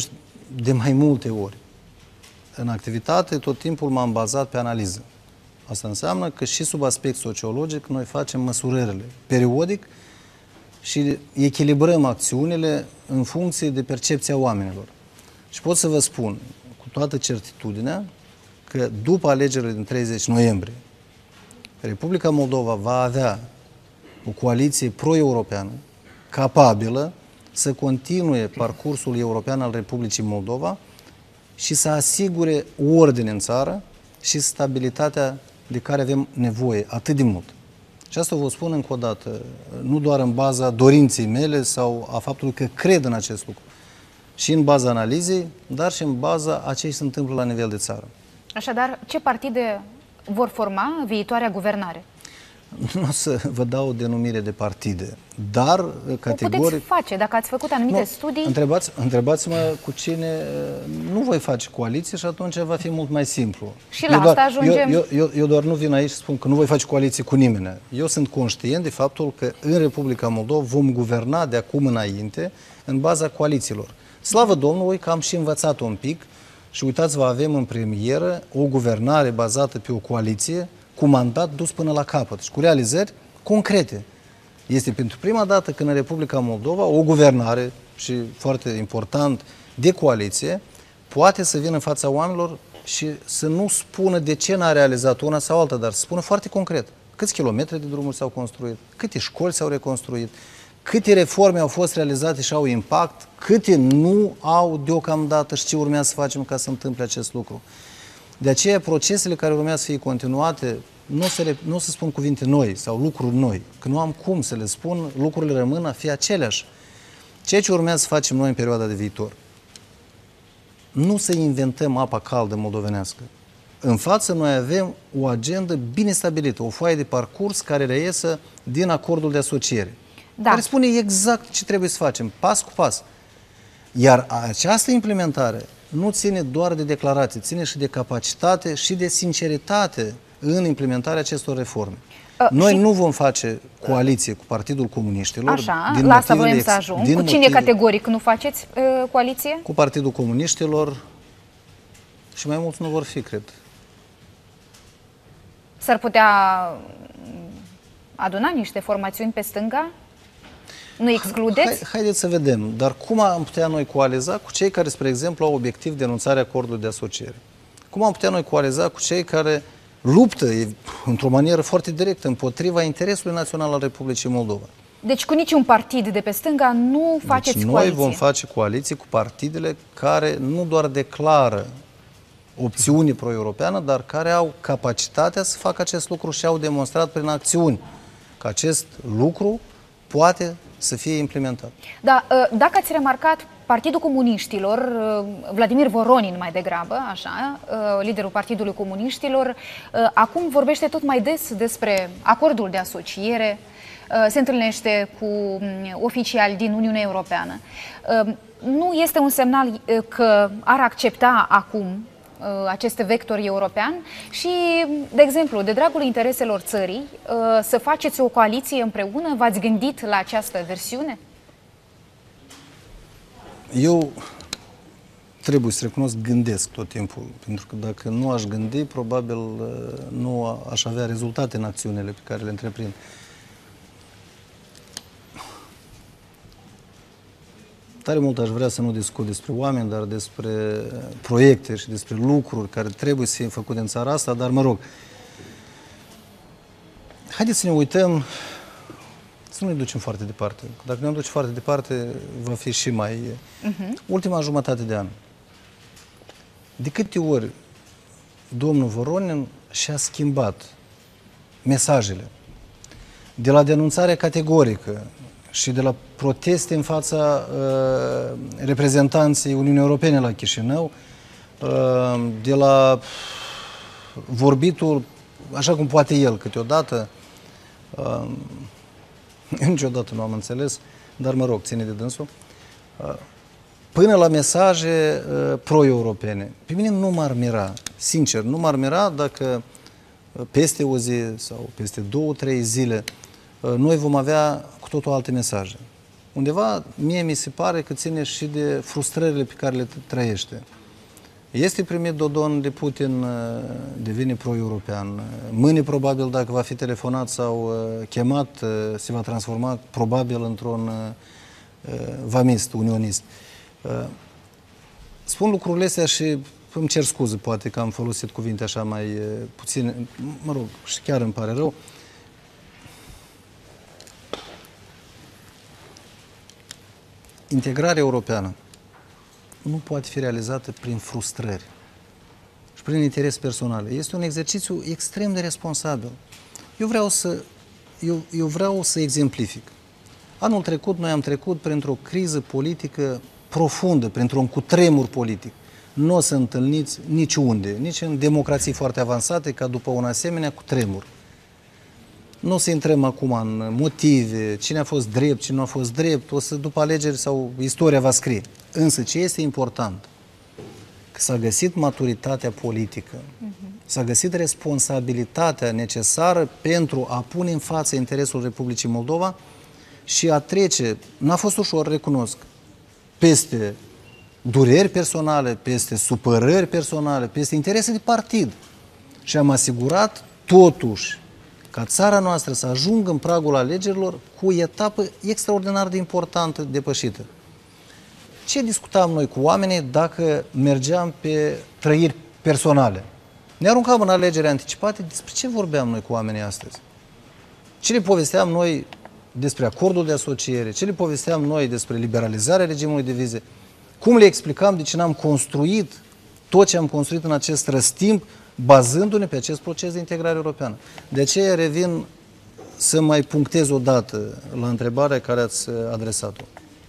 [SPEAKER 3] de mai multe ori. În activitate, tot timpul m-am bazat pe analiză. Asta înseamnă că și sub aspect sociologic noi facem măsurările periodic și echilibrăm acțiunile în funcție de percepția oamenilor. Și pot să vă spun cu toată certitudinea că după alegerile din treizeci noiembrie, Republica Moldova va avea o coaliție pro-europeană capabilă să continue parcursul european al Republicii Moldova și să asigure ordine în țară și stabilitatea de care avem nevoie atât de mult. Și asta vă spun încă o dată, nu doar în baza dorinței mele sau a faptului că cred în acest lucru, și în baza analizei, dar și în baza a ce se întâmplă la nivel de țară.
[SPEAKER 2] Așadar, ce partide vor forma viitoarea guvernare?
[SPEAKER 3] Nu o să vă dau o denumire de partide, dar categoric...
[SPEAKER 2] O puteți face, dacă ați făcut anumite
[SPEAKER 3] nu,
[SPEAKER 2] studii...
[SPEAKER 3] Întrebați, întrebați-mă cu cine nu voi face coaliție și atunci va fi mult mai simplu.
[SPEAKER 2] Și la
[SPEAKER 3] eu doar,
[SPEAKER 2] asta ajungem...
[SPEAKER 3] Eu, eu, eu doar nu vin aici să spun că nu voi face coaliție cu nimeni. Eu sunt conștient de faptul că în Republica Moldova vom guverna de acum înainte în baza coalițiilor. Slavă Domnului că am și învățat un pic și uitați-vă, avem în premieră o guvernare bazată pe o coaliție cu mandat dus până la capăt și cu realizări concrete. Este pentru prima dată când în Republica Moldova o guvernare, și foarte important, de coaliție, poate să vină în fața oamenilor și să nu spună de ce n-a realizat una sau alta, dar să spună foarte concret câți kilometri de drumuri s-au construit, câte școli s-au reconstruit, câte reforme au fost realizate și au impact, câte nu au deocamdată și ce urmează să facem ca să întâmple acest lucru. De aceea, procesele care urmează să fie continuate, nu o să, nu o să spun cuvinte noi sau lucruri noi, că nu am cum să le spun, lucrurile rămân a fi aceleași. Ceea ce urmează să facem noi în perioada de viitor, nu să inventăm apa caldă moldovenească. În față noi avem o agendă bine stabilită, o foaie de parcurs care reiese din acordul de asociere, da, care spune exact ce trebuie să facem, pas cu pas. Iar această implementare nu ține doar de declarații, ține și de capacitate și de sinceritate în implementarea acestor reforme. Uh, Noi și... nu vom face coaliție cu Partidul Comuniștilor.
[SPEAKER 2] Așa, din la asta vrem să ajung. Cu cine motive... categoric nu faceți uh, coaliție? Cu
[SPEAKER 3] Partidul Comuniștilor și mai mulți nu vor fi, cred.
[SPEAKER 2] S-ar putea aduna niște formațiuni pe stânga? Nu excludeți?
[SPEAKER 3] Hai, haideți să vedem. Dar cum am putea noi coaliza cu cei care, spre exemplu, au obiectiv denunțarea acordului de asociere? Cum am putea noi coaliza cu cei care luptă într-o manieră foarte directă împotriva interesului național al Republicii Moldova?
[SPEAKER 2] Deci cu niciun partid de pe stânga nu faceți
[SPEAKER 3] deci
[SPEAKER 2] coaliție?
[SPEAKER 3] Noi vom face coaliție cu partidele care nu doar declară opțiune pro-europeană, dar care au capacitatea să facă acest lucru și au demonstrat prin acțiuni că acest lucru poate să fie implementat.
[SPEAKER 2] Da, dacă ați remarcat, Partidul Comuniștilor, Vladimir Voronin mai degrabă, așa, liderul Partidului Comuniștilor, acum vorbește tot mai des despre acordul de asociere, se întâlnește cu oficiali din Uniunea Europeană. Nu este un semnal că ar accepta acum aceste vectori european și, de exemplu, de dragul intereselor țării, să faceți o coaliție împreună? V-ați gândit la această versiune?
[SPEAKER 3] Eu trebuie să recunosc, gândesc tot timpul, pentru că dacă nu aș gândi, probabil nu aș avea rezultate în acțiunile pe care le întreprind. Tare mult aș vrea să nu discut despre oameni, dar despre proiecte și despre lucruri care trebuie să fie făcute în țara asta, dar mă rog, haideți să ne uităm, să nu ne ducem foarte departe. Dacă ne ducem foarte departe, va fi și mai... Uh-huh. Ultima jumătate de an. De câte ori domnul Voronin și-a schimbat mesajele de la denunțarea categorică și de la proteste în fața uh, reprezentanței Uniunii Europene la Chișinău, uh, de la vorbitul, așa cum poate el câteodată, uh, niciodată nu am înțeles, dar mă rog, ține de dânsul, uh, până la mesaje uh, pro-europene. Pe mine nu m-ar mira, sincer, nu m-ar mira dacă peste o zi sau peste două, trei zile uh, noi vom avea cu totul alte mesaje. undeva mie mi se pare că ține și de frustrările pe care le trăiește. Este primit Dodon de Putin, devine pro-european. Mâine, probabil, dacă va fi telefonat sau chemat, se va transforma probabil într-un vamist, unionist. Spun lucrurile astea și îmi cer scuze, poate că am folosit cuvinte așa mai puține, mă rog, și chiar îmi pare rău. Integrarea europeană nu poate fi realizată prin frustrări și prin interes personal. Este un exercițiu extrem de responsabil. Eu vreau să, eu, eu vreau să exemplific. Anul trecut noi am trecut printr-o criză politică profundă, printr-un cutremur politic. Nu o să întâlniți niciunde, nici în democrații foarte avansate, ca după un asemenea cutremur. Nu o să intrăm acum în motive, cine a fost drept, cine nu a fost drept, o să după alegeri sau istoria va scrie. Însă ce este important? Că s-a găsit maturitatea politică, uh-huh. s-a găsit responsabilitatea necesară pentru a pune în față interesul Republicii Moldova și a trece, n-a fost ușor, recunosc, peste dureri personale, peste supărări personale, peste interese de partid. Și am asigurat totuși ca țara noastră să ajungă în pragul alegerilor cu o etapă extraordinar de importantă depășită. Ce discutam noi cu oamenii dacă mergeam pe trăiri personale? Ne aruncam în alegeri anticipate, despre ce vorbeam noi cu oamenii astăzi? Ce le povesteam noi despre acordul de asociere? Ce le povesteam noi despre liberalizarea regimului de vize? Cum le explicam de ce n-am construit tot ce am construit în acest răstimp, bazându-ne pe acest proces de integrare europeană? De aceea revin să mai punctez o dată la întrebarea care ați adresat-o.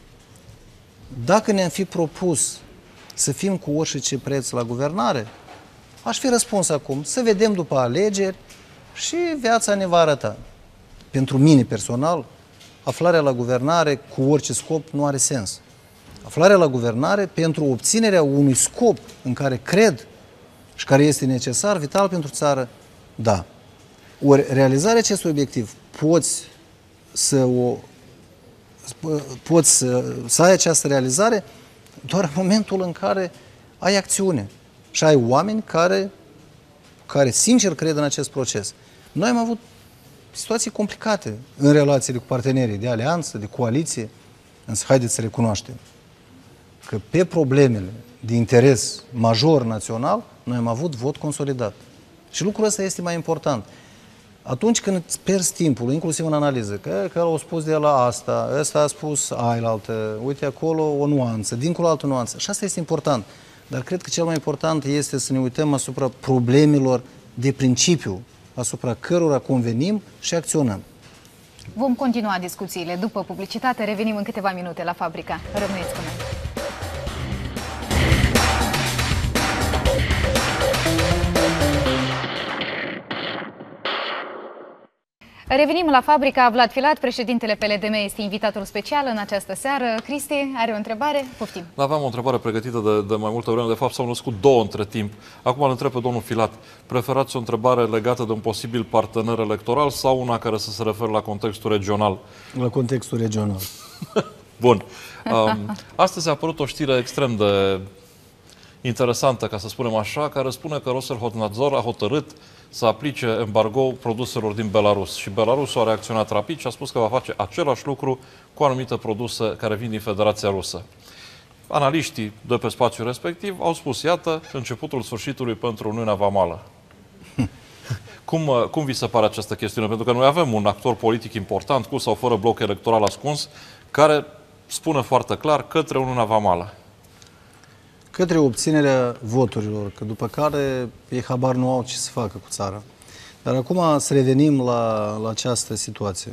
[SPEAKER 3] Dacă ne-am fi propus să fim cu orice preț la guvernare, aș fi răspuns acum, să vedem după alegeri și viața ne va arăta. Pentru mine personal, aflarea la guvernare cu orice scop nu are sens. Aflarea la guvernare pentru obținerea unui scop în care cred și care este necesar, vital pentru țară, da. Ori realizarea acestui obiectiv poți să o poți să, să ai această realizare doar în momentul în care ai acțiune și ai oameni care, care sincer cred în acest proces. Noi am avut situații complicate în relațiile cu partenerii de alianță, de coaliție, însă haideți să recunoaștem că pe problemele de interes major național noi am avut vot consolidat. Și lucrul ăsta este mai important. Atunci când îți pierzi timpul, inclusiv în analiză, că, că au spus de la asta, ăsta a spus ailaltă, uite acolo o nuanță, dincolo altă nuanță. Și asta este important. Dar cred că cel mai important este să ne uităm asupra problemelor de principiu, asupra cărora convenim și acționăm.
[SPEAKER 2] Vom continua discuțiile după publicitate. Revenim în câteva minute la Fabrica. Rămâneți cu noi. Revenim la Fabrica. Vlad Filat, președintele P L D M, este invitatul special în această seară. Cristi are o întrebare? Poftim.
[SPEAKER 4] Aveam o întrebare pregătită de, de mai multă vreme. De fapt, s-au născut două între timp. Acum îl întreb pe domnul Filat. Preferați o întrebare legată de un posibil partener electoral sau una care să se referă la contextul regional?
[SPEAKER 3] La contextul regional.
[SPEAKER 4] Bun. Um, astăzi a apărut o știre extrem de interesantă, ca să spunem așa, care spune că Roselhotnadzor a hotărât să aplice embargo produselor din Belarus. Și Belarusul a reacționat rapid și a spus că va face același lucru cu anumite produse care vin din Federația Rusă. Analiștii de pe spațiul respectiv au spus, iată, începutul sfârșitului pentru Uniunea Vamală. Cum, cum vi se pare această chestiune? Pentru că noi avem un actor politic important, cu sau fără bloc electoral ascuns, care spune foarte clar către Uniunea Vamală.
[SPEAKER 3] Către obținerea voturilor, că după care ei habar nu au ce să facă cu țara. Dar acum să revenim la, la această situație.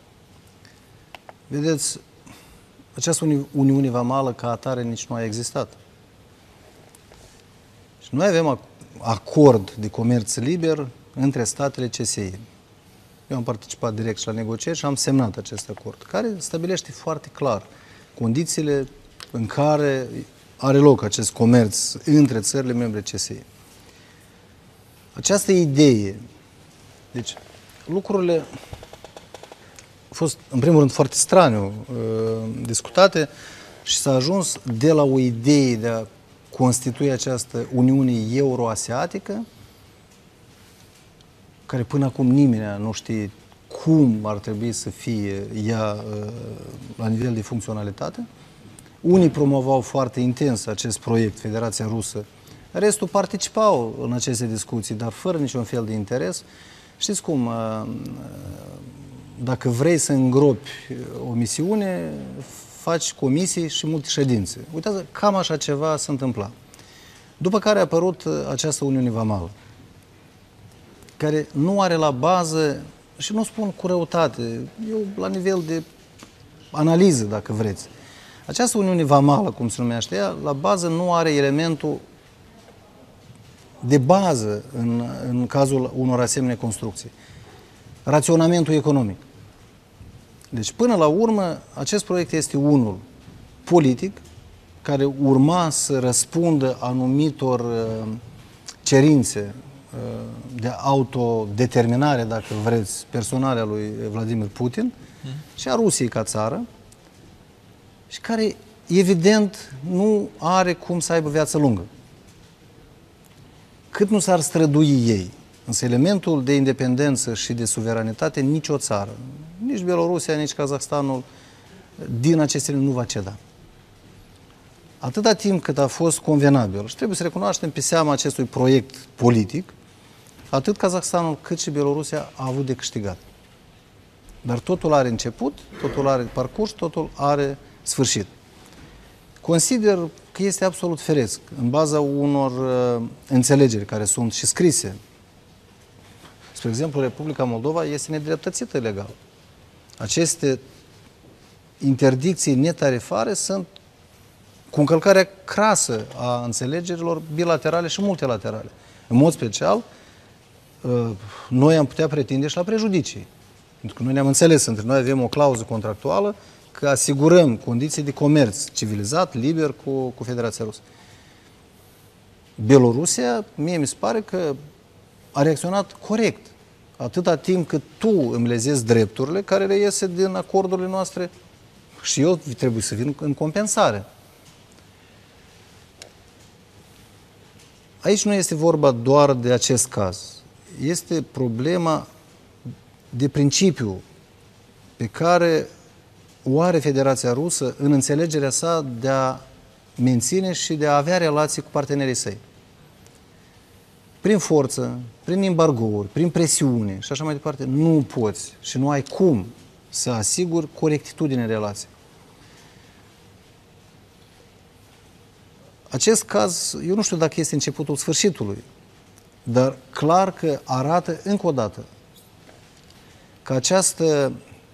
[SPEAKER 3] Vedeți, această uni Uniune Vamală ca atare nici nu a existat. Și noi avem acord de comerț liber între statele C S I. Eu am participat direct și la negocieri și am semnat acest acord, care stabilește foarte clar condițiile în care are loc acest comerț între țările membre C S I. Această idee, deci lucrurile fost, în primul rând, foarte straniu discutate și s-a ajuns de la o idee de a constitui această Uniune Euroasiatică, care până acum nimeni nu știe cum ar trebui să fie ea la nivel de funcționalitate. Unii promovau foarte intens acest proiect, Federația Rusă. Restul participau în aceste discuții, dar fără niciun fel de interes. Știți cum, dacă vrei să îngropi o misiune, faci comisii și multe ședințe. Uitați, cam așa ceva se întâmpla. După care a apărut această Uniune Vamală, care nu are la bază, și nu spun cu răutate, eu la nivel de analiză, dacă vreți. Această Uniune Vamală, cum se numește ea, la bază nu are elementul de bază în, în cazul unor asemenea construcții. Raționamentul economic. Deci, până la urmă, acest proiect este unul politic, care urma să răspundă anumitor uh, cerințe uh, de autodeterminare, dacă vreți, personale a lui Vladimir Putin mm. și a Rusiei ca țară, și care, evident, nu are cum să aibă viață lungă. Cât nu s-ar strădui ei, însă elementul de independență și de suveranitate, nicio țară, nici Belorusia, nici Kazahstanul, din aceste nu va ceda. Atâta timp cât a fost convenabil, și trebuie să recunoaștem pe seama acestui proiect politic, atât Kazahstanul cât și Belorusia a avut de câștigat. Dar totul are început, totul are parcurs, totul are sfârșit. Consider că este absolut firesc, în baza unor uh, înțelegeri care sunt și scrise. Spre exemplu, Republica Moldova este nedreptățită legal. Aceste interdicții netarifare sunt cu încălcarea crasă a înțelegerilor bilaterale și multilaterale. În mod special, uh, noi am putea pretinde și la prejudicii. Pentru că noi ne-am înțeles între noi, avem o clauză contractuală că asigurăm condiții de comerț civilizat, liber cu, cu Federația Rusă. Belorusia, mie mi se pare că a reacționat corect. Atâta timp cât tu îmi lezezi drepturile care reiese din acordurile noastre și eu trebuie să vin în compensare. Aici nu este vorba doar de acest caz. Este problema de principiu pe care o are Federația Rusă în înțelegerea sa de a menține și de a avea relații cu partenerii săi. Prin forță, prin embargouri, prin presiune și așa mai departe, nu poți și nu ai cum să asiguri corectitudine în relație. Acest caz, eu nu știu dacă este începutul sfârșitului, dar clar că arată încă o dată că această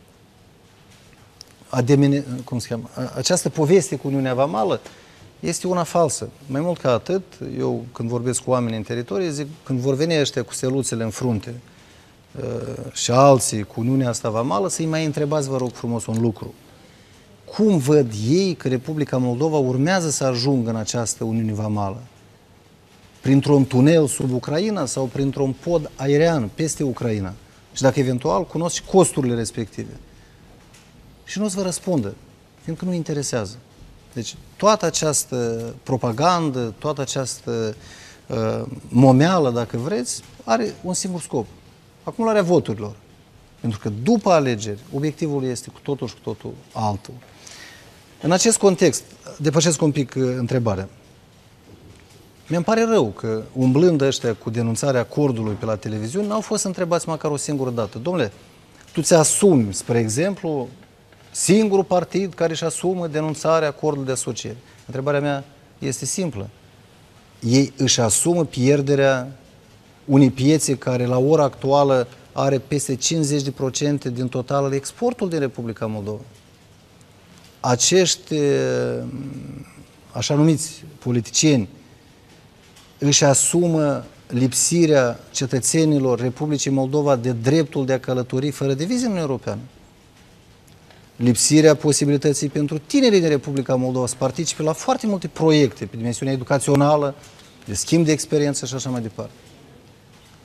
[SPEAKER 3] Ademine, cum se cheamă, această poveste cu Uniunea Vamală este una falsă. Mai mult ca atât, eu când vorbesc cu oameni în teritorie, zic, când vor veni ăștia cu steluțele în frunte și alții cu Uniunea asta Vamală, să-i mai întrebați, vă rog frumos, un lucru. Cum văd ei că Republica Moldova urmează să ajungă în această Uniune Vamală? Printr-un tunel sub Ucraina sau printr-un pod aerian peste Ucraina? Și dacă eventual cunosc și costurile respective. Și nu o să vă răspundă, fiindcă nu interesează. Deci toată această propagandă, toată această uh, momeală, dacă vreți, are un singur scop. Acumularea voturilor. Pentru că după alegeri, obiectivul este cu totul și cu totul altul. În acest context, depășesc un pic uh, întrebarea. Mi-mi pare rău că, umblând ăștia cu denunțarea acordului pe la televiziune, n-au fost întrebați măcar o singură dată. Dom'le, tu ți-asumi, spre exemplu, singurul partid care își asumă denunțarea acordului de asociere. Întrebarea mea este simplă. Ei își asumă pierderea unei piețe care la ora actuală are peste cincizeci la sută din totalul exportul din Republica Moldova. Acești așa numiți politicieni își asumă lipsirea cetățenilor Republicii Moldova de dreptul de a călători fără de viză în Uniunea Europeană. Lipsirea posibilității pentru tinerii din Republica Moldova să participe la foarte multe proiecte pe dimensiunea educațională, de schimb de experiență și așa mai departe.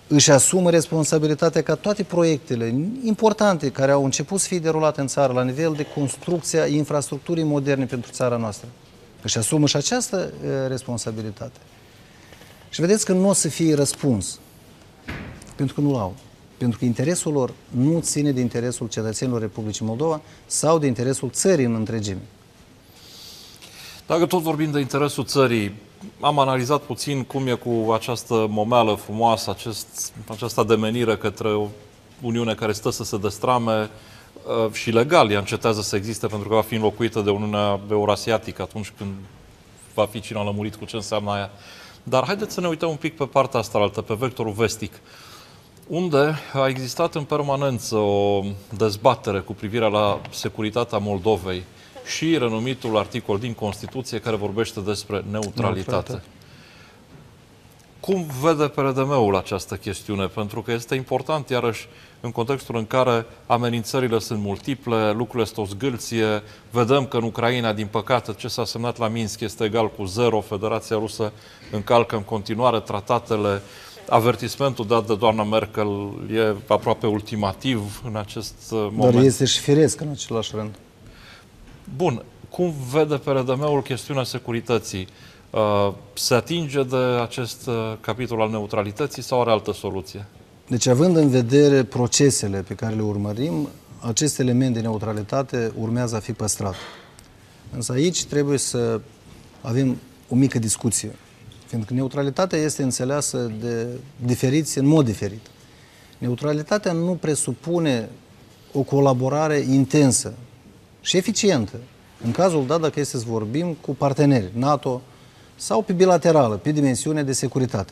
[SPEAKER 3] își asumă responsabilitatea ca toate proiectele importante care au început să fie derulate în țară la nivel de construcția infrastructurii moderne pentru țara noastră. Își asumă și această uh, responsabilitate. Și vedeți că nu o să fie răspuns, pentru că nu l-au. Pentru că interesul lor nu ține de interesul cetățenilor Republicii Moldova sau de interesul țării în întregime.
[SPEAKER 4] Dacă tot vorbim de interesul țării, am analizat puțin cum e cu această momeală frumoasă, acest, această ademenire către o Uniune care stă să se destrame uh, și legal ea încetează să existe pentru că va fi înlocuită de Uniunea Eurasiatică atunci când va fi cineva lămurit cu ce înseamnă aia. Dar haideți să ne uităm un pic pe partea asta altă, pe vectorul vestic, unde a existat în permanență o dezbatere cu privire la securitatea Moldovei și renumitul articol din Constituție care vorbește despre neutralitate. neutralitate. Cum vede P R D M-ul această chestiune? Pentru că este important, iarăși, în contextul în care amenințările sunt multiple, lucrurile sunt o zgâlție, vedem că în Ucraina, din păcate, ce s-a semnat la Minsk este egal cu zero, Federația Rusă încalcă în continuare tratatele, avertismentul dat de doamna Merkel e aproape ultimativ în acest moment.
[SPEAKER 3] Dar este și firesc în același rând.
[SPEAKER 4] Bun. Cum vede P R D M-ul chestiunea securității? Se atinge de acest capitol al neutralității sau are altă soluție?
[SPEAKER 3] Deci, având în vedere procesele pe care le urmărim, acest element de neutralitate urmează a fi păstrat. Însă aici trebuie să avem o mică discuție. Fiindcă neutralitatea este înțeleasă de diferiți în mod diferit. Neutralitatea nu presupune o colaborare intensă și eficientă. În cazul dat, dacă este să vorbim cu parteneri NATO sau pe bilaterală, pe dimensiune de securitate.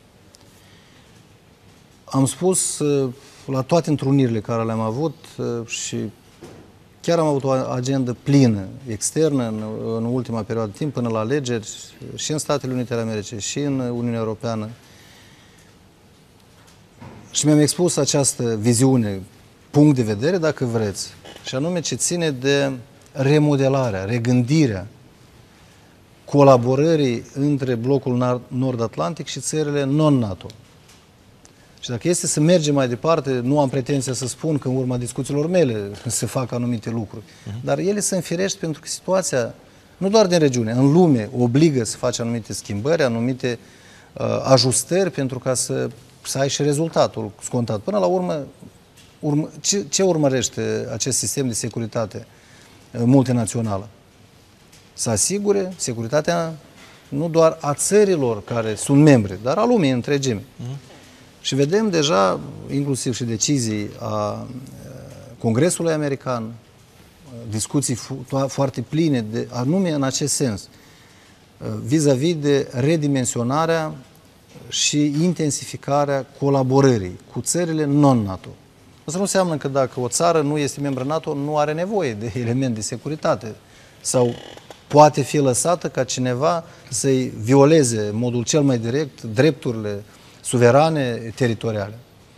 [SPEAKER 3] Am spus la toate întrunirile care le-am avut și chiar am avut o agendă plină, externă, în, în ultima perioadă de timp, până la alegeri, și în Statele Unite ale Americii, și în Uniunea Europeană. Și mi-am expus această viziune, punct de vedere, dacă vreți, și anume ce ține de remodelarea, regândirea colaborării între blocul nord-atlantic și țările non-NATO. Și dacă este să mergem mai departe, nu am pretenția să spun că în urma discuțiilor mele se fac anumite lucruri, uh-huh. dar ele se înfirește pentru că situația, nu doar din regiune, în lume, obligă să faci anumite schimbări, anumite uh, ajustări pentru ca să, să ai și rezultatul scontat. Până la urmă, urmă ce, ce urmărește acest sistem de securitate uh, multinațională? Să asigure securitatea nu doar a țărilor care sunt membri, dar a lumii întregime. Uh-huh. Și vedem deja, inclusiv și decizii a Congresului American, discuții foarte pline, de, anume în acest sens, vis-a-vis de redimensionarea și intensificarea colaborării cu țările non-NATO. Asta nu înseamnă că dacă o țară nu este membră NATO, nu are nevoie de element de securitate sau poate fi lăsată ca cineva să-i violeze în modul cel mai direct drepturile suverane, teritoriale.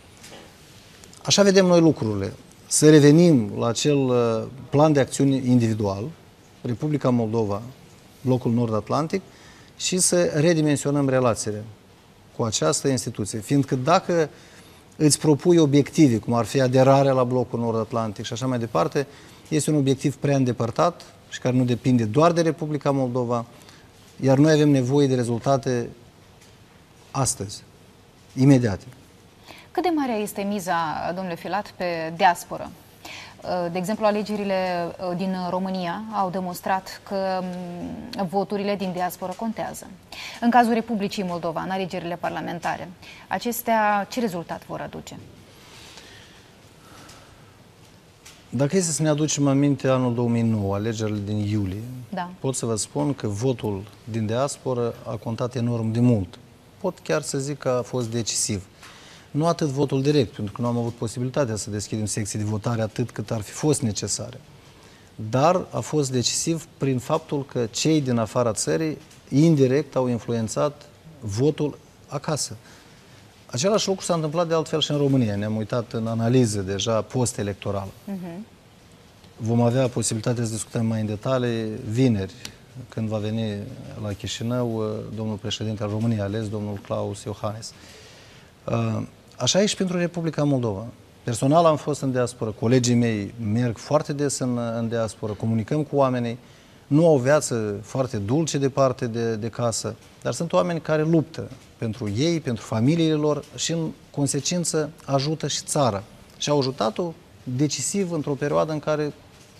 [SPEAKER 3] Așa vedem noi lucrurile. Să revenim la acel plan de acțiune individual, Republica Moldova, blocul nord-atlantic, și să redimensionăm relațiile cu această instituție. Fiindcă dacă îți propui obiective, cum ar fi aderarea la blocul nord-atlantic și așa mai departe, este un obiectiv prea îndepărtat și care nu depinde doar de Republica Moldova, iar noi avem nevoie de rezultate astăzi, imediate.
[SPEAKER 2] Cât de mare este miza, domnule Filat, pe diasporă? De exemplu, alegerile din România au demonstrat că voturile din diasporă contează. În cazul Republicii Moldova, în alegerile parlamentare, acestea ce rezultat vor aduce?
[SPEAKER 3] Dacă este să ne aducem aminte anul două mii nouă, alegerile din iulie,
[SPEAKER 2] da. pot
[SPEAKER 3] să vă spun că votul din diasporă a contat enorm de mult. Pot chiar să zic că a fost decisiv. Nu atât votul direct, pentru că nu am avut posibilitatea să deschidem secții de votare atât cât ar fi fost necesare. Dar a fost decisiv prin faptul că cei din afara țării indirect au influențat votul acasă. Același lucru s-a întâmplat de altfel și în România. Ne-am uitat în analiză deja post-electorală. Uh-huh. Vom avea posibilitatea să discutăm mai în detalii vineri, când va veni la Chișinău domnul președinte al României ales, domnul Klaus Iohannis. așa e și pentru Republica Moldova. Personal am fost în diaspora, colegii mei merg foarte des în, în diaspora, comunicăm cu oamenii, nu au o viață foarte dulce departe de, de casă, dar sunt oameni care luptă pentru ei, pentru familiile lor și în consecință ajută și țara. Și au ajutat-o decisiv într-o perioadă în care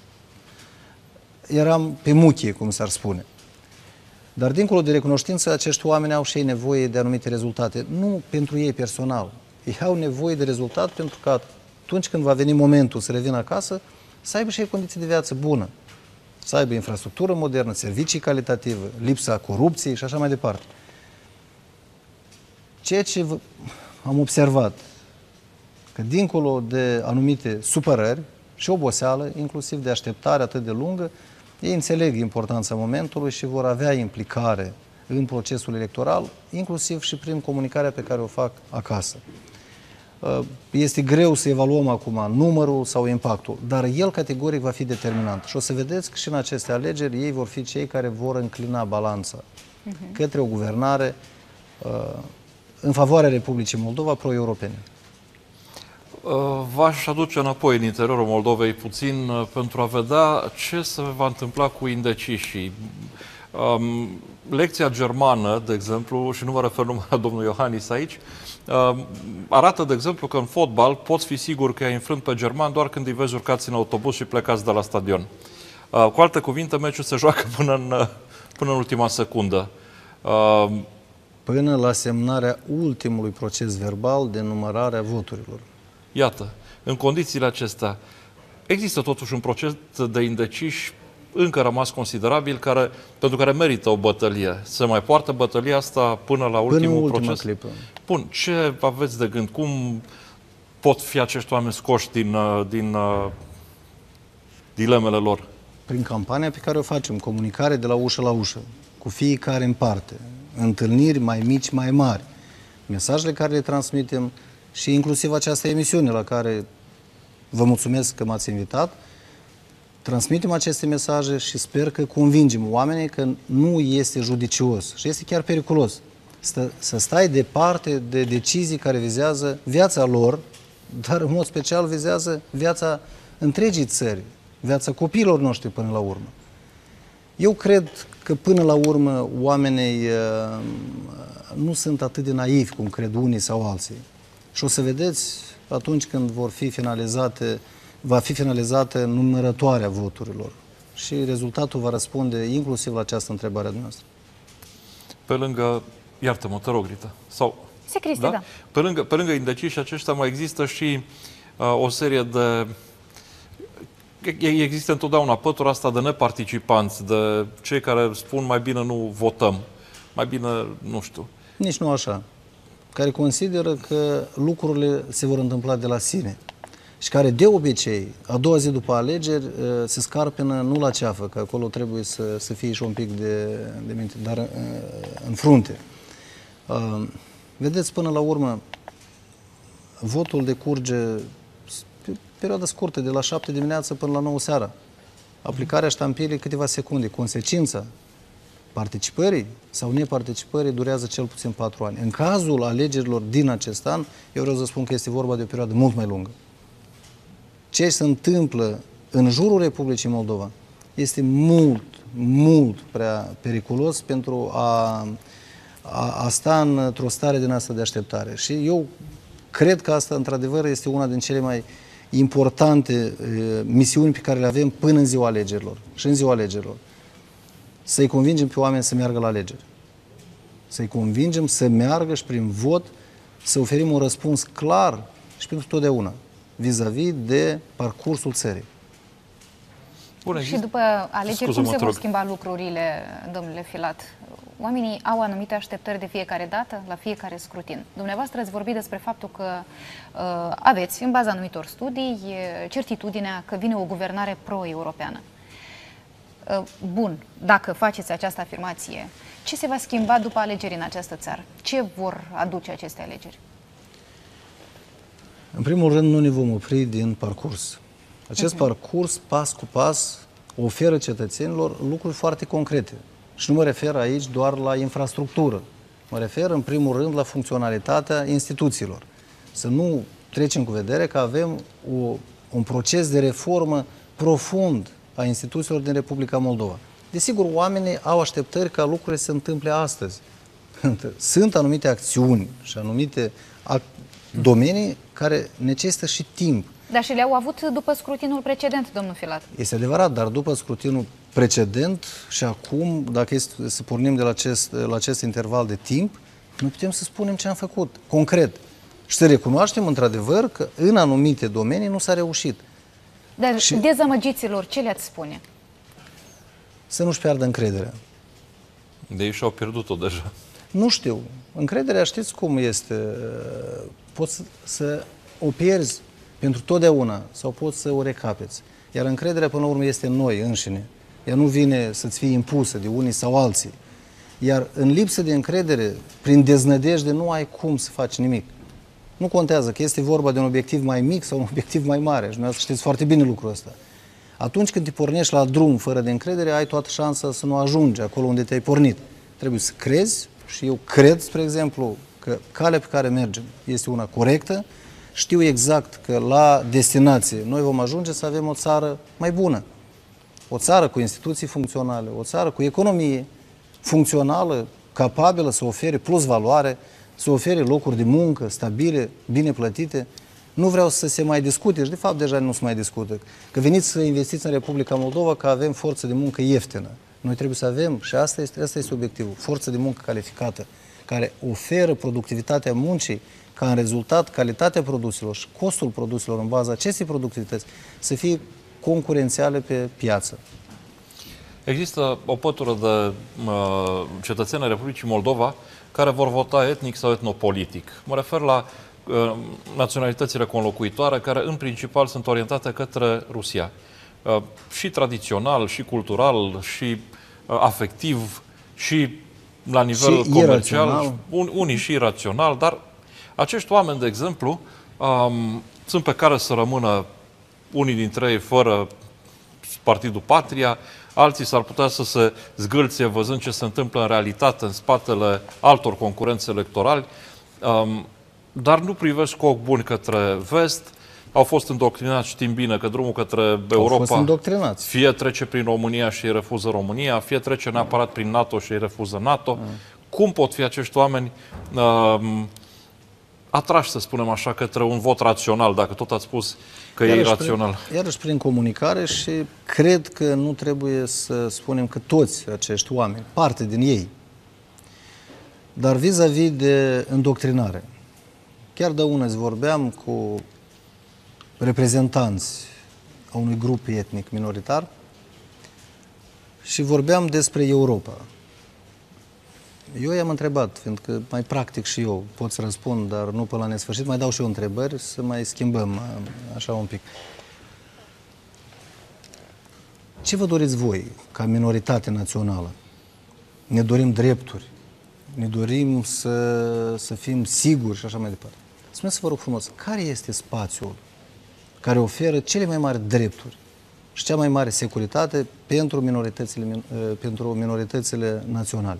[SPEAKER 3] eram pe muchie, cum s-ar spune. Dar dincolo de recunoștință, acești oameni au și ei nevoie de anumite rezultate, nu pentru ei personal. Ei au nevoie de rezultat pentru că atunci când va veni momentul să revină acasă, să aibă și ei condiții de viață bună, să aibă infrastructură modernă, servicii calitative, lipsa corupției și așa mai departe. Ceea ce am observat, că dincolo de anumite supărări și oboseală, inclusiv de așteptare atât de lungă, ei înțeleg importanța momentului și vor avea implicare în procesul electoral, inclusiv și prin comunicarea pe care o fac acasă. Este greu să evaluăm acum numărul sau impactul, dar el categoric va fi determinant. Și o să vedeți că și în aceste alegeri ei vor fi cei care vor înclina balanța uh-huh. către o guvernare uh, în favoarea Republicii Moldova pro-europene.
[SPEAKER 4] V-aș aduce înapoi în interiorul Moldovei puțin pentru a vedea ce se va întâmpla cu indecișii. Um, lecția germană, de exemplu, și nu mă refer numai la domnul Iohannis aici, um, arată, de exemplu, că în fotbal poți fi sigur că ai înfrânt pe german doar când îi vezi urcați în autobuz și plecați de la stadion. Uh, cu alte cuvinte, meciul se joacă până în, până în ultima secundă. Uh,
[SPEAKER 3] până la semnarea ultimului proces verbal de numărare a voturilor.
[SPEAKER 4] Iată, în condițiile acestea, există totuși un proces de indeciși încă rămas considerabil, care, pentru care merită o bătălie. Se mai poartă bătălia asta până la ultimul
[SPEAKER 3] până
[SPEAKER 4] proces?
[SPEAKER 3] Clipă.
[SPEAKER 4] Bun, ce aveți de gând? Cum pot fi acești oameni scoși din, din uh, dilemele lor?
[SPEAKER 3] Prin campania pe care o facem, comunicare de la ușă la ușă, cu fiecare în parte, întâlniri mai mici, mai mari, mesajele care le transmitem, și inclusiv această emisiune la care vă mulțumesc că m-ați invitat, transmitem aceste mesaje și sper că convingem oamenii că nu este judicios și este chiar periculos să, să stai departe de decizii care vizează viața lor, dar în mod special vizează viața întregii țări, viața copiilor noștri până la urmă. Eu cred că până la urmă oamenii uh, nu sunt atât de naivi cum cred unii sau alții. Și o să vedeți atunci când vor fi finalizate, va fi finalizată numărătoarea voturilor. Și rezultatul va răspunde inclusiv la această întrebare a noastră.
[SPEAKER 4] Pe lângă, iartă-mă, te rog, Rita, sau...
[SPEAKER 2] Se Cristi, da? da.
[SPEAKER 4] Pe lângă, pe lângă indeciși aceștia mai există și uh, o serie de... Există întotdeauna pătura asta de neparticipanți, de cei care spun mai bine nu votăm, mai bine, nu știu.
[SPEAKER 3] Nici nu așa. Care consideră că lucrurile se vor întâmpla de la sine și care de obicei, a doua zi după alegeri, se scarpină nu la ceafă, că acolo trebuie să, să fie și un pic de, de minte, dar în frunte. Vedeți, până la urmă, votul decurge pe perioada scurtă, de la șapte dimineața până la nouă seara. Aplicarea ștampilei câteva secunde. Consecința participării sau neparticipării durează cel puțin patru ani. În cazul alegerilor din acest an, eu vreau să spun că este vorba de o perioadă mult mai lungă. Ce se întâmplă în jurul Republicii Moldova este mult, mult prea periculos pentru a, a, a sta într-o stare din asta de așteptare. Și eu cred că asta, într-adevăr, este una din cele mai importante e, misiuni pe care le avem până în ziua alegerilor și în ziua alegerilor. Să-i convingem pe oameni să meargă la alegeri. Să-i convingem să meargă și prin vot să oferim un răspuns clar și pentru totdeauna vis-a-vis de parcursul țării.
[SPEAKER 4] Bun,
[SPEAKER 2] și după alegeri, cum se vor schimba lucrurile, domnule Filat? Oamenii au anumite așteptări de fiecare dată, la fiecare scrutin. Dumneavoastră ați vorbit despre faptul că uh, aveți, în baza anumitor studii, certitudinea că vine o guvernare pro-europeană. Bun, dacă faceți această afirmație, ce se va schimba după alegeri în această țară? Ce vor aduce aceste alegeri?
[SPEAKER 3] În primul rând, nu ne vom opri din parcurs. Acest uh-huh. parcurs, pas cu pas, oferă cetățenilor lucruri foarte concrete. Și nu mă refer aici doar la infrastructură. Mă refer, în primul rând, la funcționalitatea instituțiilor. să nu trecem cu vedere că avem o, un proces de reformă profund a instituțiilor din Republica Moldova. Desigur, oamenii au așteptări ca lucrurile să se întâmple astăzi. Sunt anumite acțiuni și anumite domenii care necesită și timp.
[SPEAKER 2] Dar și le-au avut după scrutinul precedent, domnul Filat.
[SPEAKER 3] Este adevărat, dar după scrutinul precedent și acum, dacă este să pornim de la acest, la acest interval de timp, nu putem să spunem ce am făcut, concret. Și să recunoaștem, într-adevăr, că în anumite domenii nu s-a reușit.
[SPEAKER 2] Dar
[SPEAKER 3] și
[SPEAKER 2] dezamăgiților, ce le-ați spune?
[SPEAKER 3] Să nu-și piardă încrederea.
[SPEAKER 4] De ei și-au pierdut-o deja.
[SPEAKER 3] Nu știu. Încrederea, știți cum este? Poți să o pierzi pentru totdeauna sau poți să o recapeți. Iar încrederea, până la urmă, este în noi înșine. Ea nu vine să-ți fie impusă de unii sau alții. Iar în lipsă de încredere, prin deznădejde, nu ai cum să faci nimic. Nu contează că este vorba de un obiectiv mai mic sau un obiectiv mai mare. Și dumneavoastră știți foarte bine lucrul ăsta. Atunci când te pornești la drum fără de încredere, ai toată șansa să nu ajungi acolo unde te-ai pornit. Trebuie să crezi și eu cred, spre exemplu, că calea pe care mergem este una corectă. Știu exact că la destinație noi vom ajunge să avem o țară mai bună. O țară cu instituții funcționale, o țară cu economie funcțională, capabilă să ofere plus valoare, să ofere locuri de muncă stabile, bine plătite. Nu vreau să se mai discute și de fapt deja nu se mai discută. Că veniți să investiți în Republica Moldova că avem forță de muncă ieftină. Noi trebuie să avem, și asta este, asta este obiectivul, forță de muncă calificată, care oferă productivitatea muncii, ca în rezultat calitatea produselor și costul produselor în baza acestei productivități să fie concurențiale pe piață.
[SPEAKER 4] Există o pătură de uh, cetățeni ai Republicii Moldova care vor vota etnic sau etnopolitic. Mă refer la uh, naționalitățile conlocuitoare care în principal sunt orientate către Rusia. Uh, și tradițional, și cultural, și uh, afectiv, și la nivel
[SPEAKER 3] și
[SPEAKER 4] comercial, un, unii și irațional, dar acești oameni, de exemplu, um, sunt pe care să rămână unii dintre ei fără Partidul Patria, alții s-ar putea să se zgâlție văzând ce se întâmplă în realitate în spatele altor concurenți electorali, um, dar nu privesc cu ochi buni către vest. Au fost îndoctrinați, știm bine, că drumul către Europa fie trece prin România și îi refuză România, fie trece neapărat prin NATO și îi refuză NATO. Mm. Cum pot fi acești oameni um, atrași, să spunem așa, către un vot rațional, dacă tot ați spus că iarăși e irațional?
[SPEAKER 3] Prin, iarăși prin comunicare și cred că nu trebuie să spunem că toți acești oameni, parte din ei, dar vis-a-vis de îndoctrinare. Chiar de una zi vorbeam cu reprezentanți a unui grup etnic minoritar și vorbeam despre Europa. Eu i-am întrebat, fiindcă mai practic și eu pot să răspund, dar nu până la nesfârșit, mai dau și eu întrebări, să mai schimbăm așa un pic. Ce vă doriți voi ca minoritate națională? Ne dorim drepturi, ne dorim să, să fim siguri și așa mai departe. Spuneți, vă rog frumos, care este spațiul care oferă cele mai mari drepturi și cea mai mare securitate pentru minoritățile, pentru minoritățile naționale?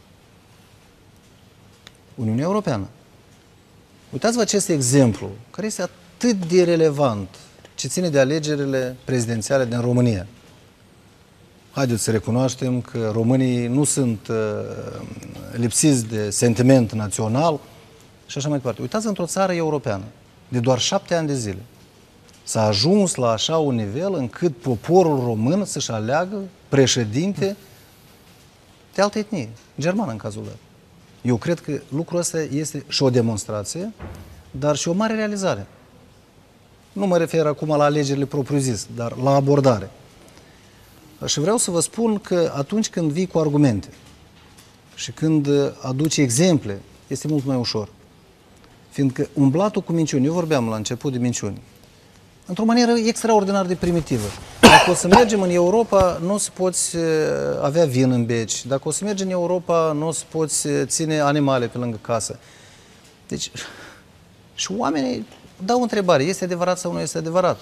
[SPEAKER 3] Uniunea Europeană. Uitați-vă acest exemplu, care este atât de relevant, ce ține de alegerile prezidențiale din România. Haideți să recunoaștem că românii nu sunt uh, lipsiți de sentiment național și așa mai departe. Uitați într-o țară europeană, de doar șapte ani de zile. S-a ajuns la așa un nivel încât poporul român să-și aleagă președinte de altă etnie, germană în cazul lor. Eu cred că lucrul ăsta este și o demonstrație, dar și o mare realizare. Nu mă refer acum la alegerile propriu-zis, dar la abordare. Și vreau să vă spun că atunci când vii cu argumente și când aduci exemple, este mult mai ușor. Fiindcă umblatul cu minciuni, eu vorbeam la început de minciuni, într-o manieră extraordinar de primitivă. Dacă o să mergem în Europa, nu o să poți avea vin în beci. Dacă o să mergi în Europa, nu o să poți ține animale pe lângă casă. Deci, și oamenii dau o întrebare, este adevărat sau nu este adevărat?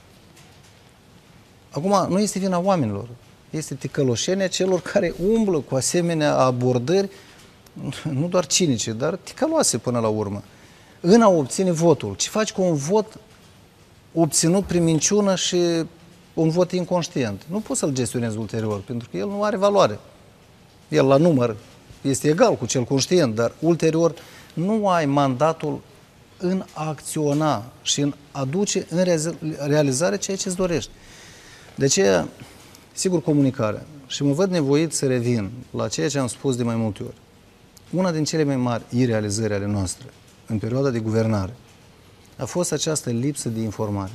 [SPEAKER 3] Acum, nu este vina oamenilor, este ticăloșenia celor care umblă cu asemenea abordări, nu doar cinice, dar ticăloase până la urmă. în a obține votul. Ce faci cu un vot obținut prin minciună și un vot inconștient? Nu poți să-l gestionezi ulterior, pentru că el nu are valoare. El la număr este egal cu cel conștient, dar ulterior nu ai mandatul în a acționa și în a duce în realizare ceea ce îți dorești. De aceea, sigur, comunicarea. Și mă văd nevoit să revin la ceea ce am spus de mai multe ori. Una din cele mai mari irealizări ale noastre în perioada de guvernare a fost această lipsă de informare.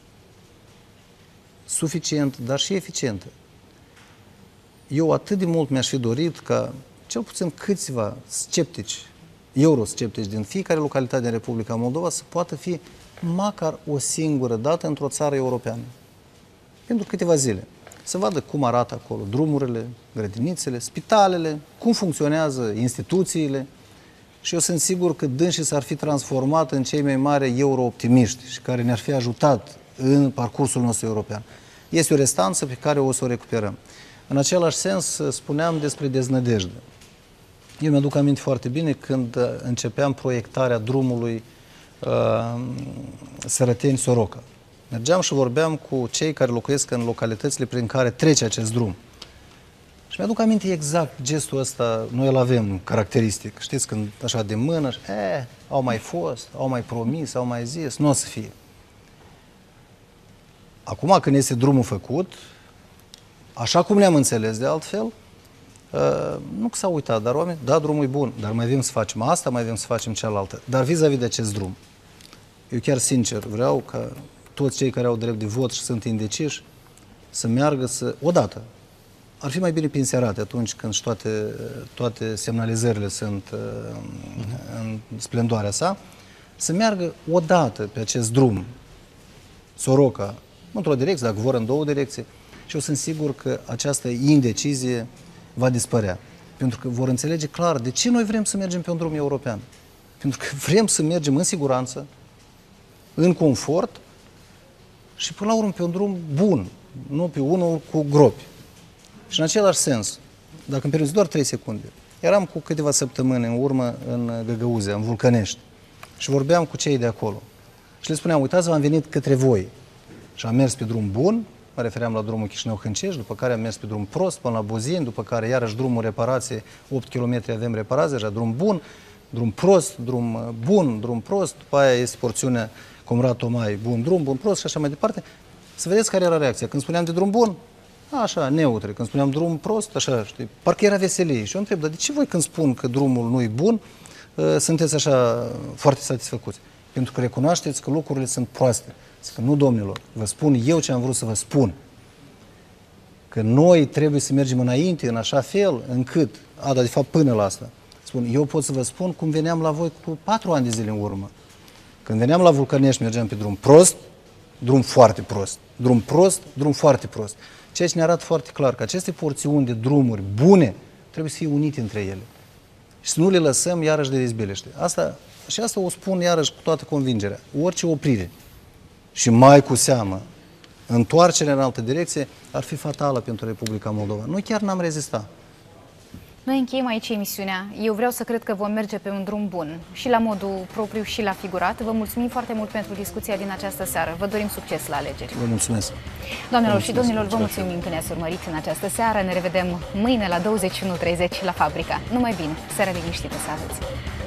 [SPEAKER 3] Suficient, dar și eficientă. Eu atât de mult mi-aș fi dorit ca cel puțin câțiva sceptici, eurosceptici din fiecare localitate din Republica Moldova să poată fi măcar o singură dată într-o țară europeană. Pentru câteva zile. Să vadă cum arată acolo drumurile, grădinițele, spitalele, cum funcționează instituțiile. Și eu sunt sigur că dânsii s-ar fi transformat în cei mai mari euro-optimiști și care ne-ar fi ajutat în parcursul nostru european. Este o restanță pe care o să o recuperăm. În același sens, spuneam despre deznădejde. Eu mi-aduc aminte foarte bine când începeam proiectarea drumului uh, Sărăteni-Soroca. Mergeam și vorbeam cu cei care locuiesc în localitățile prin care trece acest drum. Și mi-aduc aminte exact gestul ăsta, noi îl avem caracteristic. Știți, când așa de mână, și, e, au mai fost, au mai promis, au mai zis, nu o să fie. Acum, când este drumul făcut, așa cum ne-am înțeles de altfel, uh, nu că s-au uitat, dar oameni, da, drumul e bun, dar mai avem să facem asta, mai avem să facem cealaltă. Dar vis-a-vis de acest drum, eu chiar sincer vreau ca toți cei care au drept de vot și sunt indeciși să meargă să, odată, ar fi mai bine pinserate atunci când și toate, toate semnalizările sunt uh, în splendoarea sa, să meargă odată pe acest drum, Soroca, într-o direcție, dacă vor în două direcții, și eu sunt sigur că această indecizie va dispărea. Pentru că vor înțelege clar de ce noi vrem să mergem pe un drum european. Pentru că vrem să mergem în siguranță, în confort și până la urmă pe un drum bun, nu pe unul cu gropi. Și în același sens, dacă îmi permiți doar trei secunde, eram cu câteva săptămâni în urmă în Găgăuzea, în Vulcănești, și vorbeam cu cei de acolo. Și le spuneam, uitați-vă, am venit către voi. Și am mers pe drum bun, mă refeream la drumul Chișinău-Hâncești, după care am mers pe drum prost până la Buzini, după care iarăși drumul reparație, opt kilometri avem reparație, deja drum bun, drum prost, drum bun, drum prost, după aia este porțiunea Comrat-Tomai, bun drum, bun prost și așa mai departe. Să vedeți care era reacția. Când spuneam de drum bun, așa, neutre. Când spuneam drum prost, așa, știi, parcă era veselie. Și eu întreb, dar de ce voi când spun că drumul nu e bun, sunteți așa foarte satisfăcuți? Pentru că recunoașteți că lucrurile sunt proaste. Zic că nu, domnilor, vă spun eu ce am vrut să vă spun. Că noi trebuie să mergem înainte în așa fel încât, a, dar de fapt până la asta, spun, eu pot să vă spun cum veneam la voi cu patru ani de zile în urmă. Când veneam la Vulcănești, mergeam pe drum prost, drum foarte prost, drum prost, drum foarte prost. Ceea ce ne arată foarte clar că aceste porțiuni de drumuri bune trebuie să fie unite între ele. Și să nu le lăsăm iarăși de dezbelește. Asta, și asta o spun iarăși cu toată convingerea. Orice oprire și mai cu seamă întoarcerea în altă direcție ar fi fatală pentru Republica Moldova. Noi chiar n-am rezistat.
[SPEAKER 2] Noi încheiem aici emisiunea. Eu vreau să cred că vom merge pe un drum bun, și la modul propriu și la figurat. Vă mulțumim foarte mult pentru discuția din această seară. Vă dorim succes la alegeri.
[SPEAKER 3] Vă mulțumesc.
[SPEAKER 2] Doamnelor și domnilor, vă mulțumim că ne-ați urmărit în această seară. Ne revedem mâine la douăzeci și unu treizeci la Fabrica. Numai bine, seara liniștită să aveți.